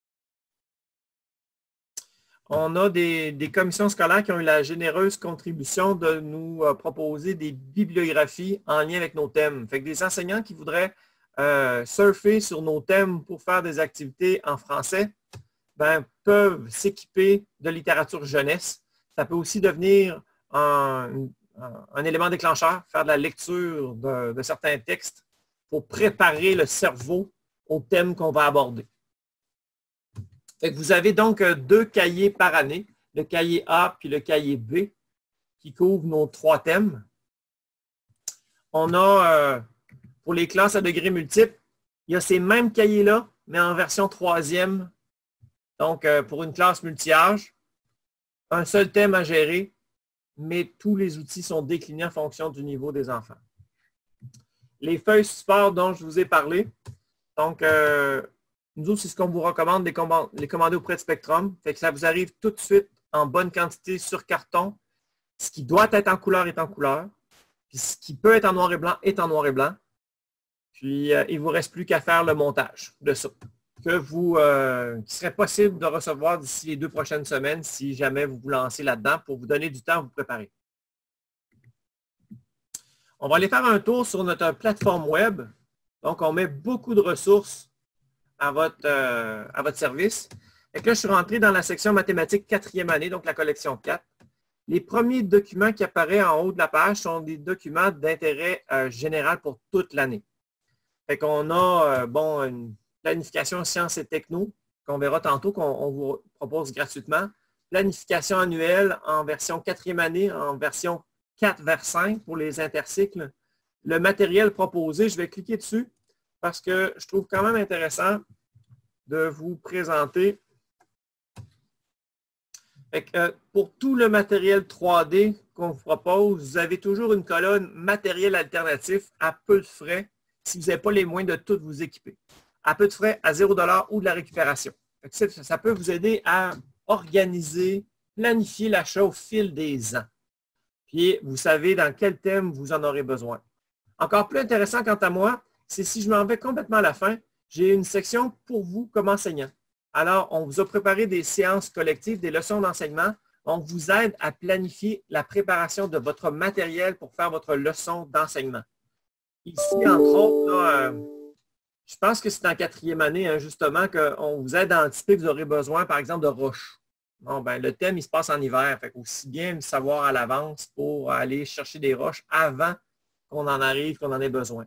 On a des, des commissions scolaires qui ont eu la généreuse contribution de nous euh, proposer des bibliographies en lien avec nos thèmes. Fait que des enseignants qui voudraient euh, surfer sur nos thèmes pour faire des activités en français, ben, peuvent s'équiper de littérature jeunesse. Ça peut aussi devenir un, un, un élément déclencheur, faire de la lecture de, de certains textes pour préparer le cerveau au thème qu'on va aborder. Fait que vous avez donc deux cahiers par année, le cahier A puis le cahier B, qui couvrent nos trois thèmes. On a, euh, pour les classes à degrés multiples, il y a ces mêmes cahiers-là, mais en version troisième. Donc, euh, pour une classe multi-âge, un seul thème à gérer, mais tous les outils sont déclinés en fonction du niveau des enfants. Les feuilles support dont je vous ai parlé, donc, euh, nous autres, c'est ce qu'on vous recommande, les, command les commander auprès de Spectrum. Fait que ça vous arrive tout de suite en bonne quantité sur carton. Ce qui doit être en couleur est en couleur. Puis ce qui peut être en noir et blanc est en noir et blanc. Puis euh, il ne vous reste plus qu'à faire le montage de ça. Que vous, euh, qui serait possible de recevoir d'ici les deux prochaines semaines si jamais vous vous lancez là-dedans pour vous donner du temps à vous préparer. On va aller faire un tour sur notre plateforme web. Donc, on met beaucoup de ressources à votre, euh, à votre service. Et là, je suis rentré dans la section mathématiques quatrième année, donc la collection quatre. Les premiers documents qui apparaissent en haut de la page sont des documents d'intérêt euh, général pour toute l'année. Fait qu'on a, euh, bon, une planification sciences et techno, qu'on verra tantôt, qu'on vous propose gratuitement. Planification annuelle en version quatrième année, en version quatre vers cinq pour les intercycles. Le matériel proposé, je vais cliquer dessus parce que je trouve quand même intéressant de vous présenter. Fait que, euh, pour tout le matériel trois D qu'on vous propose, vous avez toujours une colonne matériel alternatif à peu de frais si vous n'avez pas les moyens de tout vous équiper. À peu de frais, à zéro dollar ou de la récupération. Fait que ça peut vous aider à organiser, planifier l'achat au fil des ans. Puis, vous savez dans quel thème vous en aurez besoin. Encore plus intéressant quant à moi, c'est si je m'en vais complètement à la fin, j'ai une section pour vous comme enseignant. Alors, on vous a préparé des séances collectives, des leçons d'enseignement. On vous aide à planifier la préparation de votre matériel pour faire votre leçon d'enseignement. Ici, entre autres, là, euh, je pense que c'est en quatrième année, hein, justement, qu'on vous aide à anticiper que vous aurez besoin, par exemple, de roches. Bon, ben, le thème, il se passe en hiver. Fait aussi bien le savoir à l'avance pour aller chercher des roches avant qu'on en arrive, qu'on en ait besoin.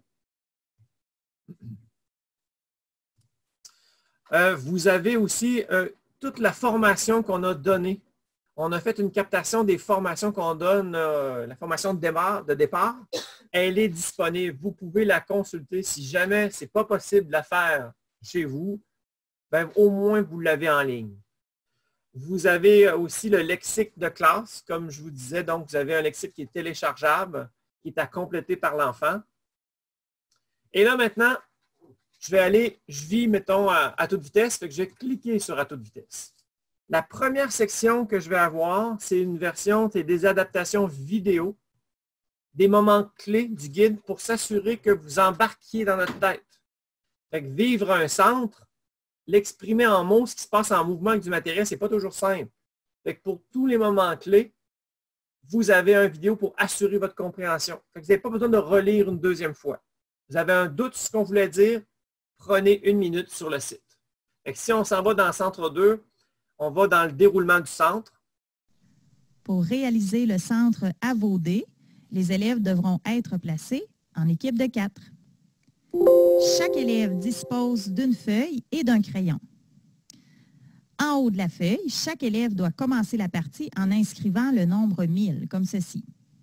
Euh, vous avez aussi euh, toute la formation qu'on a donnée. On a fait une captation des formations qu'on donne, euh, la formation de départ, de départ. Elle est disponible. Vous pouvez la consulter. Si jamais ce n'est pas possible de la faire chez vous, ben, au moins vous l'avez en ligne. Vous avez aussi le lexique de classe, comme je vous disais. Donc, vous avez un lexique qui est téléchargeable, qui est à compléter par l'enfant. Et là, maintenant, je vais aller, je vis, mettons, à, à toute vitesse, fait que je vais cliquer sur à toute vitesse. La première section que je vais avoir, c'est une version, c'est des adaptations vidéo, des moments clés du guide pour s'assurer que vous embarquiez dans notre tête. Fait que vivre un centre, l'exprimer en mots, ce qui se passe en mouvement avec du matériel, ce n'est pas toujours simple. Fait que pour tous les moments clés, vous avez une vidéo pour assurer votre compréhension. Fait que vous n'avez pas besoin de relire une deuxième fois. Vous avez un doute sur ce qu'on voulait dire, prenez une minute sur le site. Fait que si on s'en va dans le centre deux, on va dans le déroulement du centre. Pour réaliser le centre A V O D, les élèves devront être placés en équipe de quatre. Chaque élève dispose d'une feuille et d'un crayon. En haut de la feuille, chaque élève doit commencer la partie en inscrivant le nombre mille, comme ceci.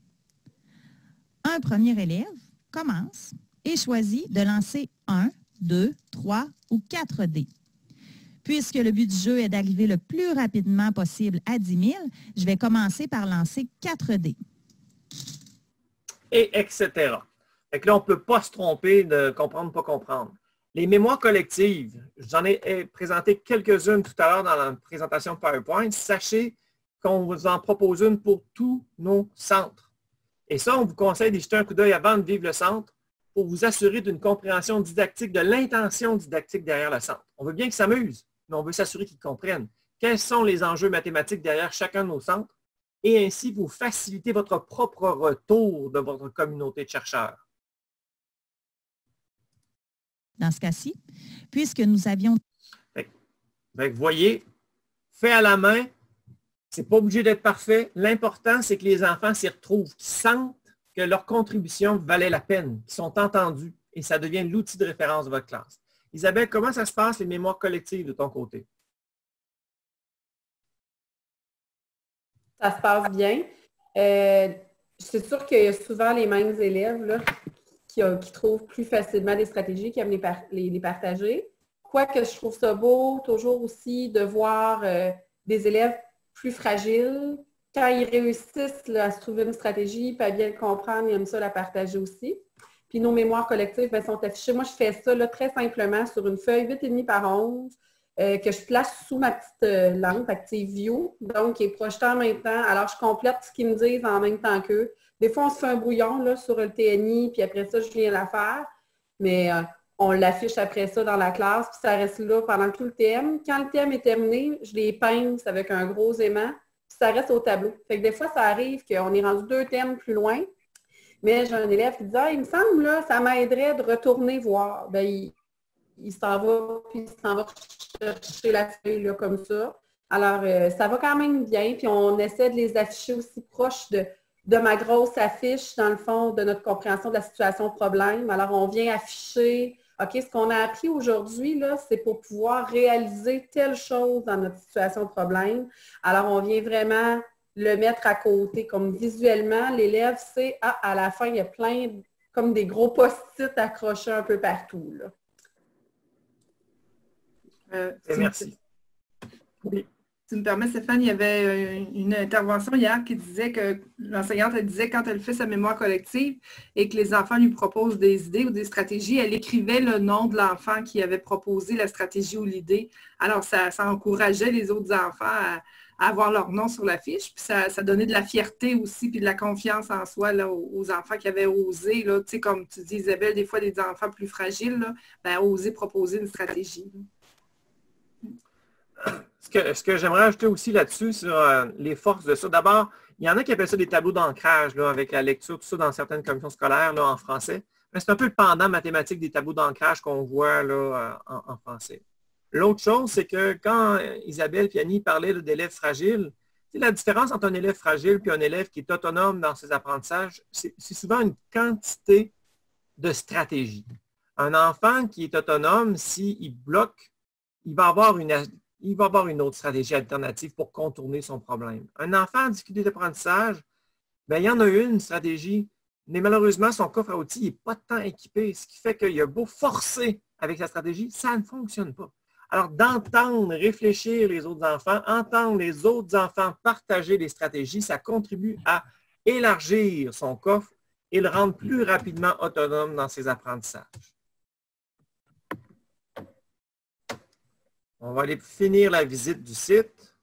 Un premier élève commence et choisit de lancer un, deux, trois ou quatre dés. Puisque le but du jeu est d'arriver le plus rapidement possible à dix mille, je vais commencer par lancer quatre dés. Et et cetera. Fait que là, on ne peut pas se tromper de comprendre, pas comprendre. Les mémoires collectives, j'en ai présenté quelques-unes tout à l'heure dans la présentation PowerPoint. Sachez qu'on vous en propose une pour tous nos centres. Et ça, on vous conseille d'y jeter un coup d'œil avant de vivre le centre pour vous assurer d'une compréhension didactique, de l'intention didactique derrière le centre. On veut bien qu'ils s'amusent, mais on veut s'assurer qu'ils comprennent quels sont les enjeux mathématiques derrière chacun de nos centres et ainsi vous faciliter votre propre retour de votre communauté de chercheurs. Dans ce cas-ci, puisque nous avions... Fait, fait, vous voyez, fait à la main, ce n'est pas obligé d'être parfait. L'important, c'est que les enfants s'y retrouvent, qu'ils sentent que leur contribution valait la peine, qu'ils sont entendus et ça devient l'outil de référence de votre classe. Isabelle, comment ça se passe, les mémoires collectives de ton côté? Ça se passe bien. Euh, c'est sûr qu'il y a souvent les mêmes élèves là, qui, euh, qui trouvent plus facilement des stratégies, qui aiment les, par les, les partager. Quoique je trouve ça beau, toujours aussi, de voir euh, des élèves plus fragiles. Quand ils réussissent là, à se trouver une stratégie, puis à bien le comprendre, ils aiment ça la partager aussi. Puis nos mémoires collectives ben, sont affichées. Moi, je fais ça là, très simplement sur une feuille huit virgule cinq par onze. euh, que je place sous ma petite euh, lampe Active View, donc qui est projetée en même temps. Alors, je complète ce qu'ils me disent en même temps qu'eux. Des fois, on se fait un brouillon là, sur le T N I, puis après ça, je viens la faire. Mais euh, on l'affiche après ça dans la classe, puis ça reste là pendant tout le thème. Quand le thème est terminé, je les pince avec un gros aimant, puis ça reste au tableau. Fait que des fois, ça arrive qu'on est rendu deux thèmes plus loin, mais j'ai un élève qui dit « Ah, il me semble, là, ça m'aiderait de retourner voir. » Bien, il, il s'en va, puis il s'en va chercher la feuille là, comme ça. Alors, euh, ça va quand même bien, puis on essaie de les afficher aussi proches de de ma grosse affiche, dans le fond, de notre compréhension de la situation problème. Alors, on vient afficher, OK, ce qu'on a appris aujourd'hui, là, c'est pour pouvoir réaliser telle chose dans notre situation problème. Alors, on vient vraiment le mettre à côté, comme visuellement, l'élève sait, ah, à la fin, il y a plein, comme des gros post-it accrochés un peu partout, là. Euh, Et merci. Oui. Tu me permets, Stéphane, il y avait une intervention hier qui disait que l'enseignante, elle disait quand elle fait sa mémoire collective et que les enfants lui proposent des idées ou des stratégies, elle écrivait le nom de l'enfant qui avait proposé la stratégie ou l'idée. Alors, ça, ça encourageait les autres enfants à, à avoir leur nom sur la fiche. Puis ça, ça donnait de la fierté aussi, puis de la confiance en soi là, aux, aux enfants qui avaient osé, là, tu sais, comme tu dis, Isabelle, des fois, des enfants plus fragiles, là, ben, oser proposer une stratégie. Là. Ce que, ce que j'aimerais ajouter aussi là-dessus, sur euh, les forces de ça. D'abord, il y en a qui appellent ça des tableaux d'ancrage, là, avec la lecture, tout ça, dans certaines commissions scolaires, là, en français. Mais c'est un peu le pendant mathématique des tableaux d'ancrage qu'on voit là, en, en français. L'autre chose, c'est que quand Isabelle et Annie parlaient d'élèves fragiles, la différence entre un élève fragile et un élève qui est autonome dans ses apprentissages, c'est souvent une quantité de stratégie. Un enfant qui est autonome, s'il bloque, il va avoir une il va avoir une autre stratégie alternative pour contourner son problème. Un enfant en difficulté d'apprentissage, bien, il y en a une stratégie, mais malheureusement, son coffre à outils n'est pas tant équipé, ce qui fait qu'il a beau forcer avec sa stratégie, ça ne fonctionne pas. Alors, d'entendre, réfléchir les autres enfants, entendre les autres enfants partager les stratégies, ça contribue à élargir son coffre et le rendre plus rapidement autonome dans ses apprentissages. On va aller finir la visite du site.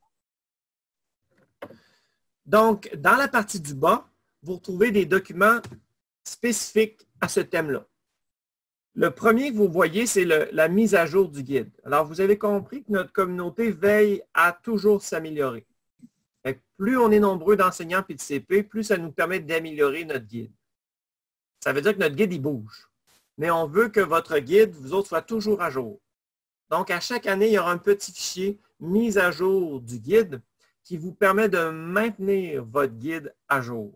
Donc, dans la partie du bas, vous retrouvez des documents spécifiques à ce thème-là. Le premier que vous voyez, c'est la mise à jour du guide. Alors, vous avez compris que notre communauté veille à toujours s'améliorer. Plus on est nombreux d'enseignants et de C P, plus ça nous permet d'améliorer notre guide. Ça veut dire que notre guide, il bouge. Mais on veut que votre guide, vous autres, soit toujours à jour. Donc, à chaque année, il y aura un petit fichier mise à jour du guide qui vous permet de maintenir votre guide à jour.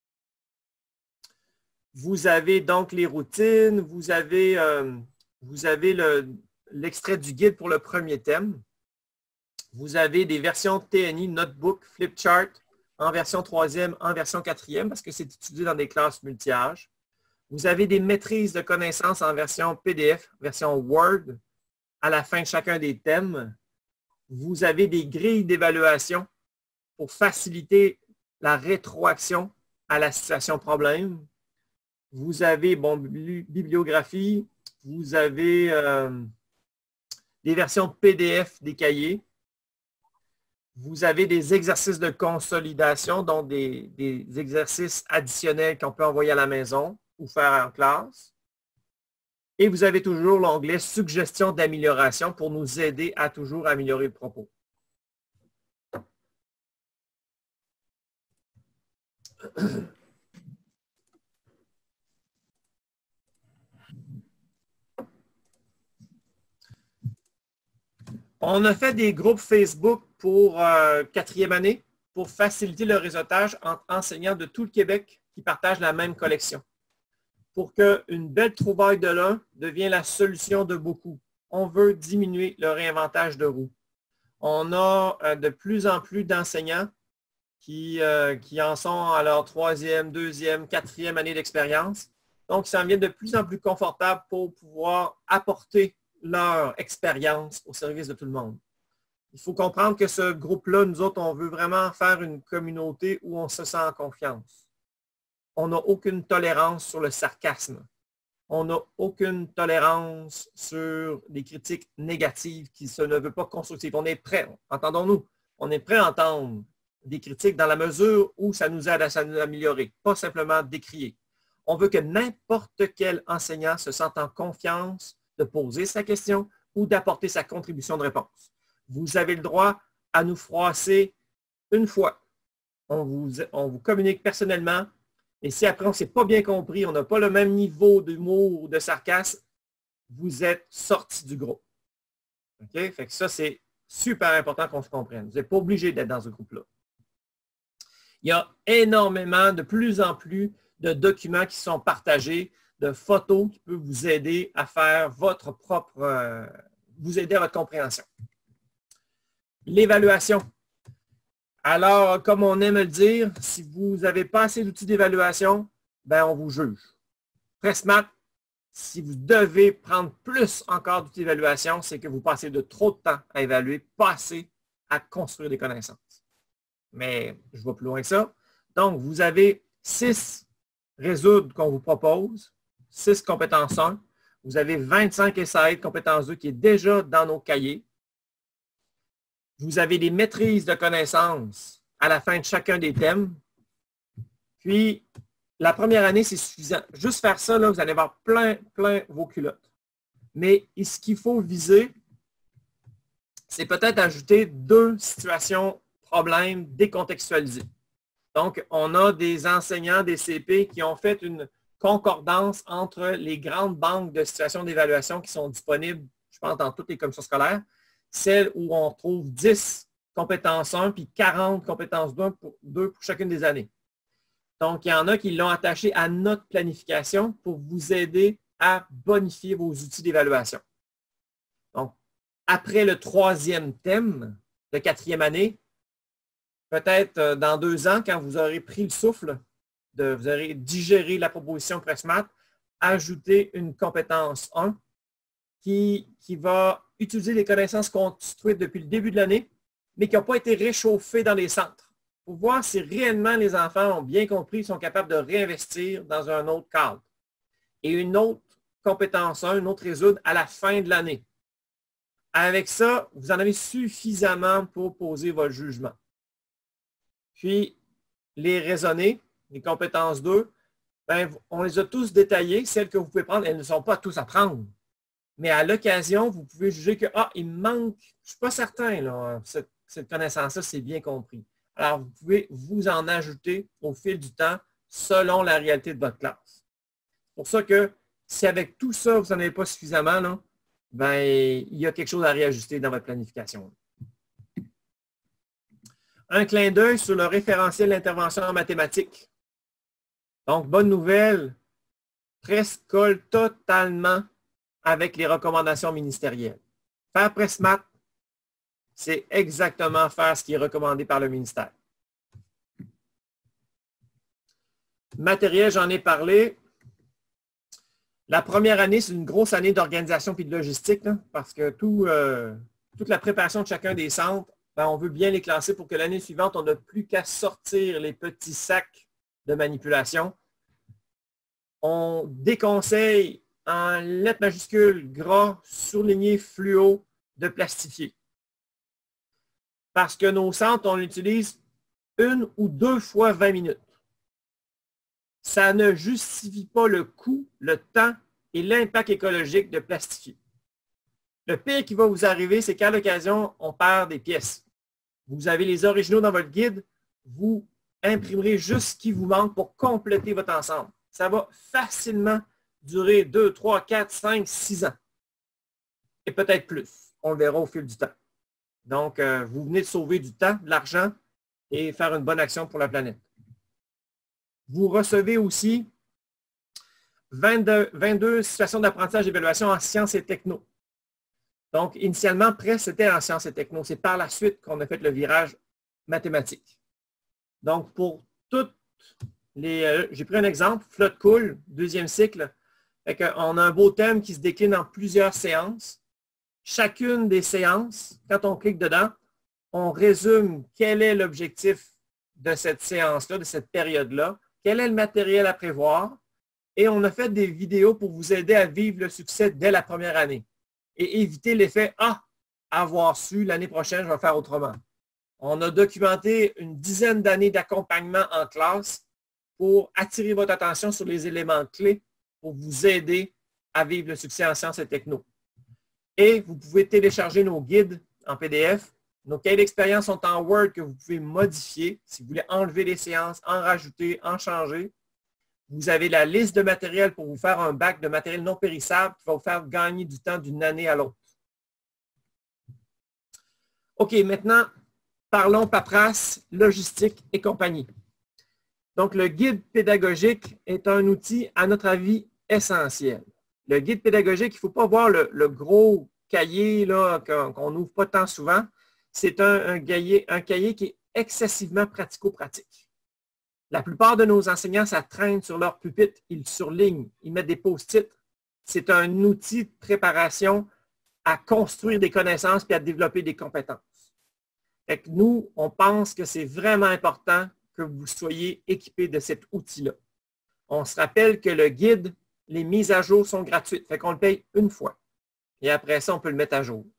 Vous avez donc les routines, vous avez, euh, vous avez le, l'extrait du guide pour le premier thème. Vous avez des versions T N I, Notebook, Flipchart, en version troisième, en version quatrième, parce que c'est étudié dans des classes multi-âges. Vous avez des maîtrises de connaissances en version P D F, version Word, à la fin de chacun des thèmes. Vous avez des grilles d'évaluation pour faciliter la rétroaction à la situation problème. Vous avez, bon, bibliographie, vous avez euh, des versions P D F des cahiers. Vous avez des exercices de consolidation, donc des, des exercices additionnels qu'on peut envoyer à la maison ou faire en classe. Et vous avez toujours l'onglet « Suggestions d'amélioration » pour nous aider à toujours améliorer le propos. On a fait des groupes Facebook pour euh, quatrième année pour faciliter le réseautage entre enseignants de tout le Québec qui partagent la même collection. Pour qu'une belle trouvaille de l'un devienne la solution de beaucoup. On veut diminuer le réinventage de roues. On a euh, de plus en plus d'enseignants qui, euh, qui en sont à leur troisième, deuxième, quatrième année d'expérience. Donc, ça devient de plus en plus confortable pour pouvoir apporter leur expérience au service de tout le monde. Il faut comprendre que ce groupe-là, nous autres, on veut vraiment faire une communauté où on se sent en confiance. On n'a aucune tolérance sur le sarcasme. on n'a aucune tolérance sur des critiques négatives qui se ne veut pas constructives. On est prêt, entendons-nous, on est prêt à entendre des critiques dans la mesure où ça nous aide à s'améliorer, pas simplement décrier. On veut que n'importe quel enseignant se sente en confiance de poser sa question ou d'apporter sa contribution de réponse. Vous avez le droit à nous froisser une fois. On vous, on vous communique personnellement. Et si après on ne s'est pas bien compris, on n'a pas le même niveau d'humour ou de sarcasme, vous êtes sorti du groupe. OK? Fait que ça, c'est super important qu'on se comprenne. Vous n'êtes pas obligé d'être dans ce groupe-là. Il y a énormément, de plus en plus, de documents qui sont partagés, de photos qui peuvent vous aider à faire votre propre, euh, vous aider à votre compréhension. L'évaluation. Alors, comme on aime le dire, si vous n'avez pas assez d'outils d'évaluation, ben on vous juge. Pressmat, si vous devez prendre plus encore d'outils d'évaluation, c'est que vous passez de trop de temps à évaluer, pas assez à construire des connaissances. Mais je vais plus loin que ça. Donc, vous avez six résoudre qu'on vous propose, six compétences un. Vous avez vingt-cinq essais de compétences deux qui est déjà dans nos cahiers. Vous avez des maîtrises de connaissances à la fin de chacun des thèmes. Puis, la première année, c'est suffisant. Juste faire ça, là, vous allez avoir plein, plein vos culottes. Mais ce qu'il faut viser, c'est peut-être ajouter deux situations problèmes décontextualisées. Donc, on a des enseignants, des C P qui ont fait une concordance entre les grandes banques de situations d'évaluation qui sont disponibles, je pense, dans toutes les commissions scolaires, celles où on trouve dix compétences un puis quarante compétences deux pour, deux pour chacune des années. Donc, il y en a qui l'ont attaché à notre planification pour vous aider à bonifier vos outils d'évaluation. Donc, après le troisième thème de quatrième année, peut-être dans deux ans, quand vous aurez pris le souffle, de, vous aurez digéré la proposition Pressmat, ajouter une compétence un qui, qui va utiliser les connaissances construites depuis le début de l'année, mais qui n'ont pas été réchauffées dans les centres. Pour voir si réellement les enfants ont bien compris, sont capables de réinvestir dans un autre cadre. Et une autre compétence un, une autre résoudre à la fin de l'année. Avec ça, vous en avez suffisamment pour poser votre jugement. Puis, les raisonner, les compétences deux, ben, on les a tous détaillées. Celles que vous pouvez prendre, elles ne sont pas tous à prendre. Mais à l'occasion, vous pouvez juger que, ah, il me manque, je ne suis pas certain, là, cette, cette connaissance-là, c'est bien compris. Alors, vous pouvez vous en ajouter au fil du temps selon la réalité de votre classe. C'est pour ça que si avec tout ça, vous n'en avez pas suffisamment, là, ben, il y a quelque chose à réajuster dans votre planification. Un clin d'œil sur le référentiel d'intervention en mathématiques. Donc, bonne nouvelle, presque colle totalement avec les recommandations ministérielles. Faire Pressmat, c'est exactement faire ce qui est recommandé par le ministère. Matériel, j'en ai parlé. La première année, c'est une grosse année d'organisation et de logistique, là, parce que tout, euh, toute la préparation de chacun des centres, ben, on veut bien les classer pour que l'année suivante, on n'a plus qu'à sortir les petits sacs de manipulation. On déconseille en lettres majuscules, gras, surligné, fluo, de plastifier. Parce que nos centres, on l'utilise une ou deux fois vingt minutes. Ça ne justifie pas le coût, le temps et l'impact écologique de plastifier. Le pire qui va vous arriver, c'est qu'à l'occasion, on perd des pièces. Vous avez les originaux dans votre guide, vous imprimerez juste ce qui vous manque pour compléter votre ensemble. Ça va facilement durer deux, trois, quatre, cinq, six ans. Et peut-être plus. On le verra au fil du temps. Donc, euh, vous venez de sauver du temps, de l'argent et faire une bonne action pour la planète. Vous recevez aussi vingt-deux, vingt-deux situations d'apprentissage et d'évaluation en sciences et techno. Donc, initialement, Press, c'était en sciences et techno. C'est par la suite qu'on a fait le virage mathématique. Donc, pour toutes les... Euh, j'ai pris un exemple, Flotte Cool, deuxième cycle. Fait qu'on a un beau thème qui se décline en plusieurs séances. Chacune des séances, quand on clique dedans, on résume quel est l'objectif de cette séance-là, de cette période-là, quel est le matériel à prévoir, et on a fait des vidéos pour vous aider à vivre le succès dès la première année et éviter l'effet « Ah, avoir su, l'année prochaine, je vais faire autrement ». On a documenté une dizaine d'années d'accompagnement en classe pour attirer votre attention sur les éléments clés pour vous aider à vivre le succès en sciences et techno. Et vous pouvez télécharger nos guides en P D F. Nos cahiers d'expérience sont en Word que vous pouvez modifier. Si vous voulez enlever les séances, en rajouter, en changer. Vous avez la liste de matériel pour vous faire un bac de matériel non périssable qui va vous faire gagner du temps d'une année à l'autre. OK, maintenant, parlons paperasse, logistique et compagnie. Donc, le guide pédagogique est un outil, à notre avis, essentiel. Le guide pédagogique, il ne faut pas voir le, le gros cahier qu'on n'ouvre pas tant souvent. C'est un, un, cahier, un cahier qui est excessivement pratico-pratique. La plupart de nos enseignants, ça traîne sur leur pupitre, ils surlignent, ils mettent des post-it. C'est un outil de préparation à construire des connaissances et à développer des compétences. Fait que nous, on pense que c'est vraiment important que vous soyez équipés de cet outil-là. On se rappelle que le guide, les mises à jour sont gratuites. Fait qu'on le paye une fois. Et après ça, on peut le mettre à jour.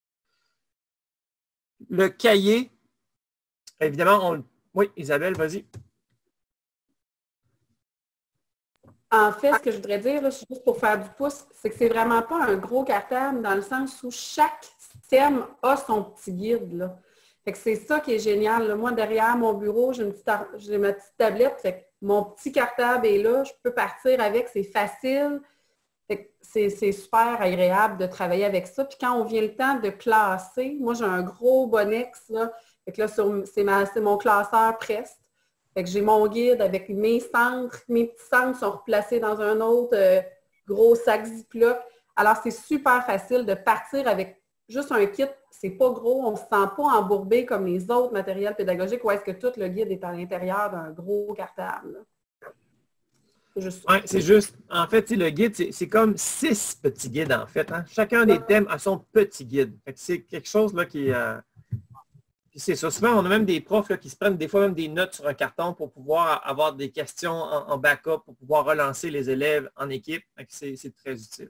Le cahier, évidemment, on... Oui, Isabelle, vas-y. En fait, ce que je voudrais dire, là, juste pour faire du pouce, c'est que c'est vraiment pas un gros cartable dans le sens où chaque thème a son petit guide, là. Fait que c'est ça qui est génial, là. Moi, derrière mon bureau, j'ai, une petite, j'ai ma petite tablette. Fait que mon petit cartable est là. Je peux partir avec. C'est facile. Fait que c'est, c'est super agréable de travailler avec ça. Puis quand on vient le temps de classer, moi, j'ai un gros Bonnex, là. Fait que là, sur, c'est, ma, c'est mon classeur Prest. Fait que j'ai mon guide avec mes centres. Mes petits centres sont replacés dans un autre euh, gros sac Ziploc. Alors, c'est super facile de partir avec juste un kit. C'est pas gros. On ne se sent pas embourbé comme les autres matériels pédagogiques où est-ce que tout le guide est à l'intérieur d'un gros cartable. C'est juste ça. Oui, c'est juste. En fait, le guide, c'est, c'est comme six petits guides, en fait. Hein? Chacun des thèmes a son petit guide. Fait que c'est quelque chose là, qui est... Euh... Puis c'est ça. Souvent, on a même des profs là, qui se prennent des fois même des notes sur un carton pour pouvoir avoir des questions en, en backup, pour pouvoir relancer les élèves en équipe. C'est, c'est très utile.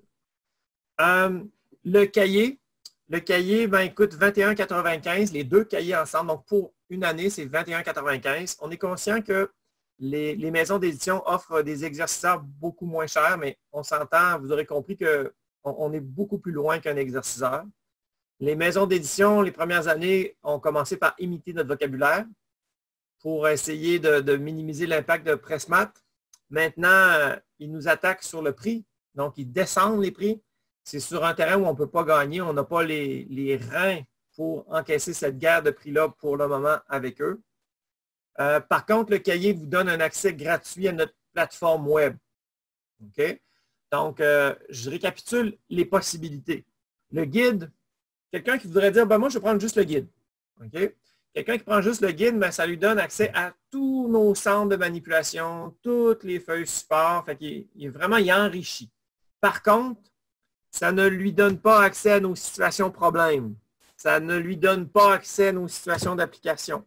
Euh, le cahier. Le cahier, ben, coûte vingt et un quatre-vingt-quinze, les deux cahiers ensemble. Donc, pour une année, c'est vingt et un quatre-vingt-quinze. On est conscient que les, les maisons d'édition offrent des exerciceurs beaucoup moins chers, mais on s'entend, vous aurez compris qu'on on est beaucoup plus loin qu'un exerciceur. Les maisons d'édition, les premières années, ont commencé par imiter notre vocabulaire pour essayer de, de minimiser l'impact de Pressmat. Maintenant, euh, ils nous attaquent sur le prix, donc ils descendent les prix. C'est sur un terrain où on ne peut pas gagner, on n'a pas les, les reins pour encaisser cette guerre de prix-là pour le moment avec eux. Euh, par contre, le cahier vous donne un accès gratuit à notre plateforme web. Okay? Donc, euh, je récapitule les possibilités. Le guide, quelqu'un qui voudrait dire, ben moi, je vais prendre juste le guide. Okay? Quelqu'un qui prend juste le guide, ben, ça lui donne accès à tous nos centres de manipulation, toutes les feuilles support. Fait qu'il, il est vraiment il enrichit. Par contre, ça ne lui donne pas accès à nos situations problèmes. Ça ne lui donne pas accès à nos situations d'application,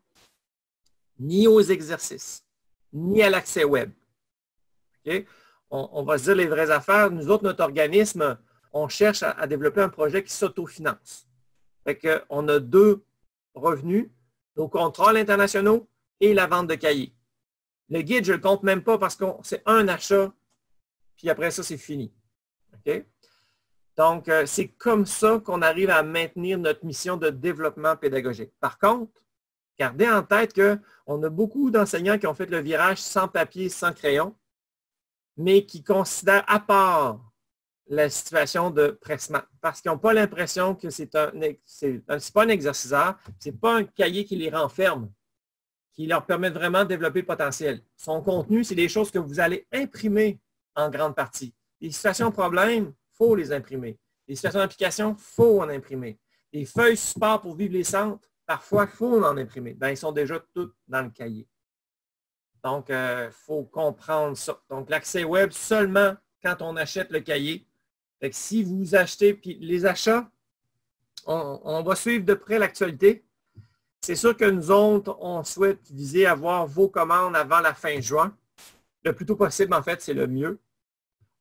ni aux exercices, ni à l'accès web. Okay? On, on va se dire les vraies affaires. Nous autres, notre organisme, on cherche à, à développer un projet qui s'autofinance. Fait qu'on a deux revenus, nos contrôles internationaux et la vente de cahiers. Le guide, je ne le compte même pas parce que c'est un achat, puis après ça, c'est fini. Okay? Donc, euh, c'est comme ça qu'on arrive à maintenir notre mission de développement pédagogique. Par contre, gardez en tête qu'on a beaucoup d'enseignants qui ont fait le virage sans papier, sans crayon, mais qui considèrent à part la situation de Pressmat parce qu'ils n'ont pas l'impression que c'est un, c'est, c'est pas un exerciceur, c'est pas un cahier qui les renferme, qui leur permet vraiment de développer le potentiel. Son contenu, c'est des choses que vous allez imprimer en grande partie. Les situations problèmes, il faut les imprimer. Les situations d'application, il faut en imprimer. Les feuilles support pour vivre les centres, parfois, il faut en imprimer. Ben, ils sont déjà toutes dans le cahier. Donc, il euh, faut comprendre ça. Donc, l'accès web seulement quand on achète le cahier. Fait que si vous achetez, puis les achats, on, on va suivre de près l'actualité. C'est sûr que nous autres, on souhaite viser à avoir vos commandes avant la fin juin. Le plus tôt possible, en fait, c'est le mieux.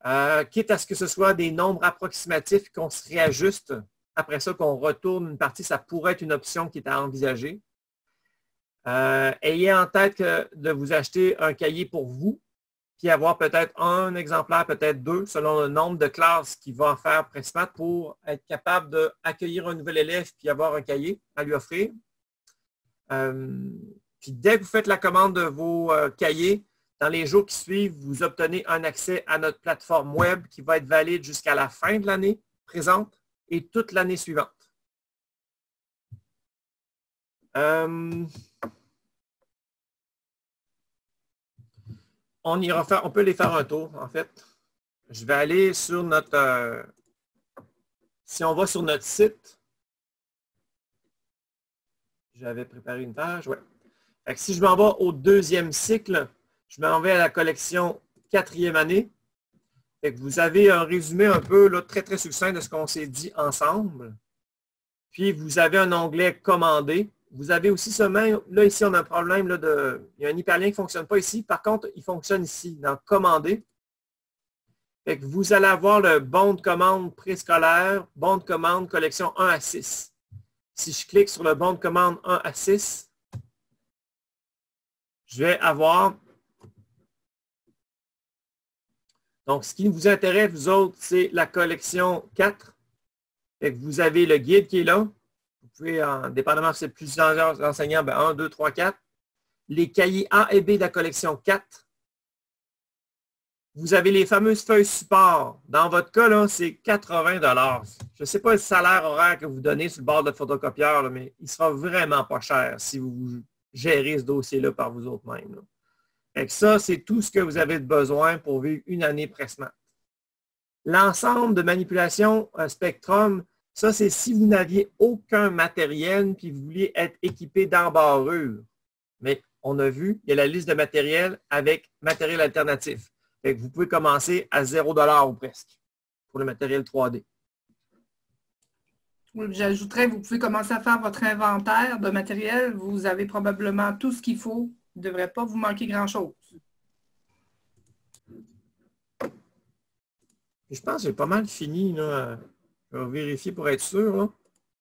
euh, quitte à ce que ce soit des nombres approximatifs qu'on se réajuste. Après ça, qu'on retourne une partie, ça pourrait être une option qui est à envisager. Euh, ayez en tête que de vous acheter un cahier pour vous, puis avoir peut-être un exemplaire, peut-être deux, selon le nombre de classes qu'il va en faire Pressmat pour être capable d'accueillir un nouvel élève puis avoir un cahier à lui offrir. Euh, puis dès que vous faites la commande de vos euh, cahiers, dans les jours qui suivent, vous obtenez un accès à notre plateforme web qui va être valide jusqu'à la fin de l'année présente et toute l'année suivante. Euh, on, ira faire, on peut les faire un tour, en fait. Je vais aller sur notre... Euh, si on va sur notre site, j'avais préparé une page, ouais. Fait que si je m'en vais au deuxième cycle, je m'en vais à la collection quatrième année. Fait que vous avez un résumé un peu là, très, très succinct de ce qu'on s'est dit ensemble. Puis, vous avez un onglet « Commander ». Vous avez aussi seulement, là, ici, on a un problème là, de... Il y a un hyperlien qui ne fonctionne pas ici. Par contre, il fonctionne ici, dans « Commander ». Fait que vous allez avoir le bon de commande préscolaire, bon de commande collection un à six. Si je clique sur le bon de commande un à six, je vais avoir... Donc, ce qui vous intéresse, vous autres, c'est la collection quatre. Fait que vous avez le guide qui est là. Vous pouvez, en, dépendamment si c'est plusieurs enseignants, ben un, deux, trois, quatre. Les cahiers A et B de la collection quatre. Vous avez les fameuses feuilles support. Dans votre cas, là, c'est quatre-vingts dollars. Je ne sais pas le salaire horaire que vous donnez sur le bord de votre photocopieur, là, mais il sera vraiment pas cher si vous gérez ce dossier-là par vous autres mêmes. Là. Et ça, c'est tout ce que vous avez de besoin pour vivre une année Pressmat. L'ensemble de manipulation euh, Spectrum, ça, c'est si vous n'aviez aucun matériel puis vous vouliez être équipé d'embarrure. Mais on a vu, il y a la liste de matériel avec matériel alternatif. Fait que vous pouvez commencer à zéro dollar ou presque pour le matériel trois D. Oui, j'ajouterais, vous pouvez commencer à faire votre inventaire de matériel. Vous avez probablement tout ce qu'il faut. Il ne devrait pas vous manquer grand-chose. Je pense que j'ai pas mal fini. Là. Je vais vérifier pour être sûr. Là.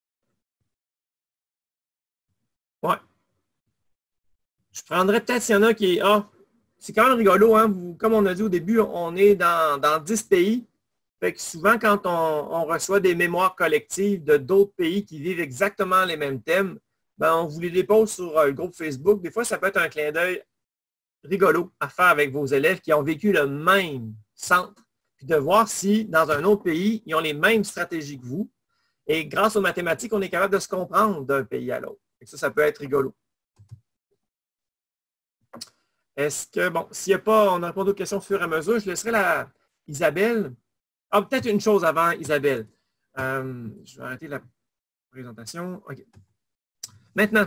Ouais. Je prendrais peut-être s'il y en a qui... Ah, c'est quand même rigolo. Hein? Vous, comme on a dit au début, on est dans, dans dix pays. Fait que souvent, quand on, on reçoit des mémoires collectives de d'autres pays qui vivent exactement les mêmes thèmes, ben, on vous les dépose sur euh, le groupe Facebook. Des fois, ça peut être un clin d'œil rigolo à faire avec vos élèves qui ont vécu le même centre, puis de voir si, dans un autre pays, ils ont les mêmes stratégies que vous. Et grâce aux mathématiques, on est capable de se comprendre d'un pays à l'autre. Ça, ça peut être rigolo. Est-ce que, bon, s'il n'y a pas, on répond aux questions au fur et à mesure, je laisserai la Isabelle. Ah, peut-être une chose avant, Isabelle. Euh, je vais arrêter la présentation. OK. Maintenant,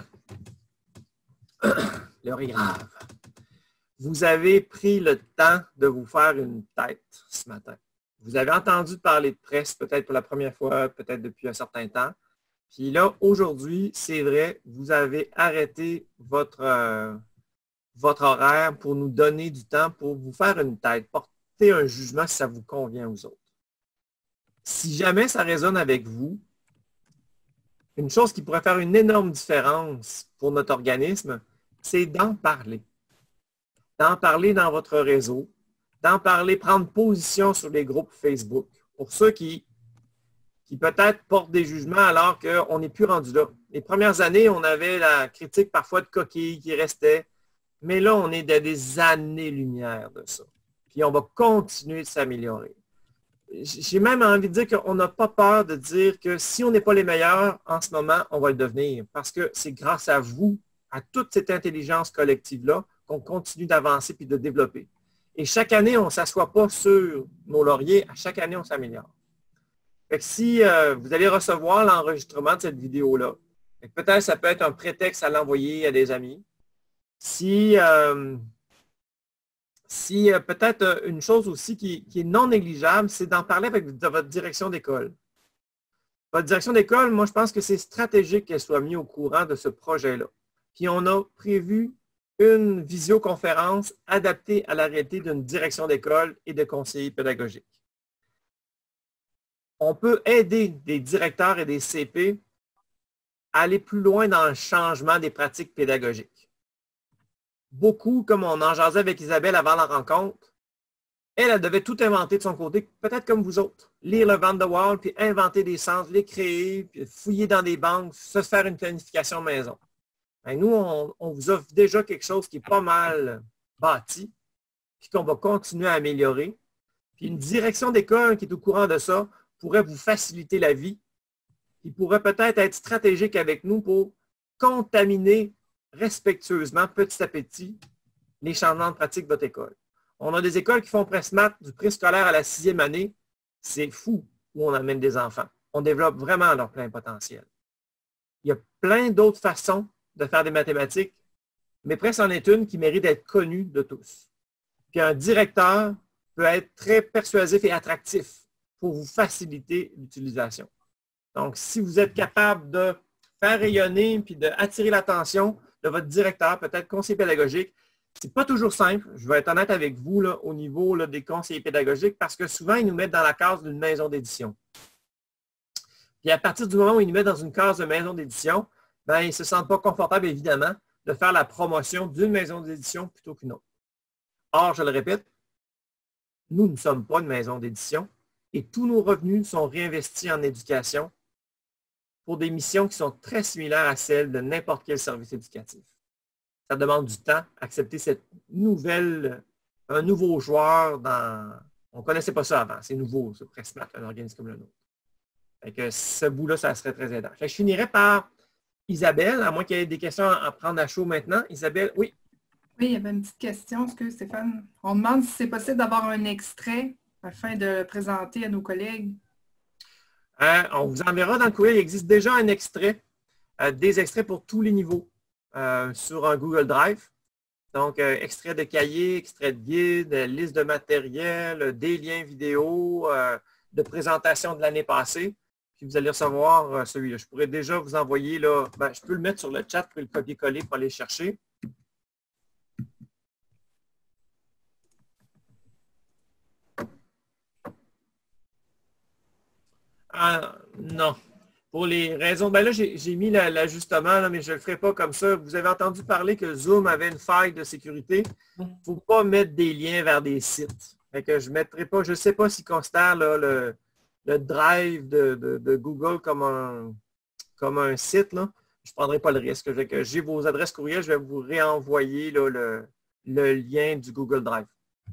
l'heure est grave. Vous avez pris le temps de vous faire une tête ce matin. Vous avez entendu parler de presse peut-être pour la première fois, peut-être depuis un certain temps. Puis là, aujourd'hui, c'est vrai, vous avez arrêté votre, euh, votre horaire pour nous donner du temps pour vous faire une tête, porter un jugement si ça vous convient aux autres. Si jamais ça résonne avec vous, une chose qui pourrait faire une énorme différence pour notre organisme, c'est d'en parler. D'en parler dans votre réseau, d'en parler, prendre position sur les groupes Facebook. Pour ceux qui, qui peut-être portent des jugements alors qu'on n'est plus rendu là. Les premières années, on avait la critique parfois de coquilles qui restait, mais là, on est à des années-lumière de ça. Puis on va continuer de s'améliorer. J'ai même envie de dire qu'on n'a pas peur de dire que si on n'est pas les meilleurs en ce moment, on va le devenir. Parce que c'est grâce à vous, à toute cette intelligence collective-là, qu'on continue d'avancer puis de développer. Et chaque année, on ne s'assoit pas sur nos lauriers. À chaque année, on s'améliore. Fait que si euh, vous allez recevoir l'enregistrement de cette vidéo-là, peut-être ça peut être un prétexte à l'envoyer à des amis. Si... Euh, Si euh, peut-être euh, une chose aussi qui, qui est non négligeable, c'est d'en parler avec de votre direction d'école. Votre direction d'école, moi, je pense que c'est stratégique qu'elle soit mise au courant de ce projet-là. Puis on a prévu une visioconférence adaptée à la réalité d'une direction d'école et de conseillers pédagogiques. On peut aider des directeurs et des C P à aller plus loin dans le changement des pratiques pédagogiques. Beaucoup, comme on en jasait avec Isabelle avant la rencontre, elle, elle devait tout inventer de son côté, peut-être comme vous autres. Lire le Van de Waal, puis inventer des centres, les créer, puis fouiller dans des banques, se faire une planification maison. Et nous, on, on vous offre déjà quelque chose qui est pas mal bâti, puis qu'on va continuer à améliorer. Puis une direction d'école qui est au courant de ça pourrait vous faciliter la vie. Il pourrait peut-être être stratégique avec nous pour contaminer respectueusement, petit à petit, les changements de pratique de votre école. On a des écoles qui font Pressmat du préscolaire à la sixième année. C'est fou où on amène des enfants. On développe vraiment leur plein potentiel. Il y a plein d'autres façons de faire des mathématiques, mais Press en est une qui mérite d'être connue de tous. Puis un directeur peut être très persuasif et attractif pour vous faciliter l'utilisation. Donc, si vous êtes capable de faire rayonner puis d'attirer l'attention de votre directeur, peut-être conseiller pédagogique, ce n'est pas toujours simple. Je vais être honnête avec vous là, au niveau là, des conseillers pédagogiques parce que souvent, ils nous mettent dans la case d'une maison d'édition. Puis à partir du moment où ils nous mettent dans une case de maison d'édition, ben, ils ne se sentent pas confortables, évidemment, de faire la promotion d'une maison d'édition plutôt qu'une autre. Or, je le répète, nous ne sommes pas une maison d'édition et tous nos revenus sont réinvestis en éducation pour des missions qui sont très similaires à celles de n'importe quel service éducatif. Ça demande du temps, accepter cette nouvelle, un nouveau joueur dans... On ne connaissait pas ça avant, c'est nouveau, ce Pressmat, un organisme comme le nôtre. Fait que ce bout-là, ça serait très aidant. Fait que je finirais par Isabelle, à moins qu'il y ait des questions à prendre à chaud maintenant. Isabelle, oui? Oui, il y avait une petite question, excuse Stéphane. On demande si c'est possible d'avoir un extrait afin de le présenter à nos collègues. Euh, on vous enverra dans le courriel. Il existe déjà un extrait, euh, des extraits pour tous les niveaux euh, sur un Google Drive. Donc, euh, extrait de cahier, extrait de guide, euh, liste de matériel, euh, des liens vidéo, euh, de présentation de l'année passée. Puis vous allez recevoir euh, celui-là. Je pourrais déjà vous envoyer, là, ben, je peux le mettre sur le chat pour le copier-coller pour aller le chercher. Ah, non. Pour les raisons, ben là, j'ai mis l'ajustement, mais je ne le ferai pas comme ça. Vous avez entendu parler que Zoom avait une faille de sécurité. Il ne faut pas mettre des liens vers des sites. Fait que je mettrai pas, je ne sais pas s'ils considèrent là, le, le drive de, de, de Google comme un, comme un site. Là. Je ne prendrai pas le risque. J'ai vos adresses courriel, je vais vous réenvoyer là, le, le lien du Google Drive.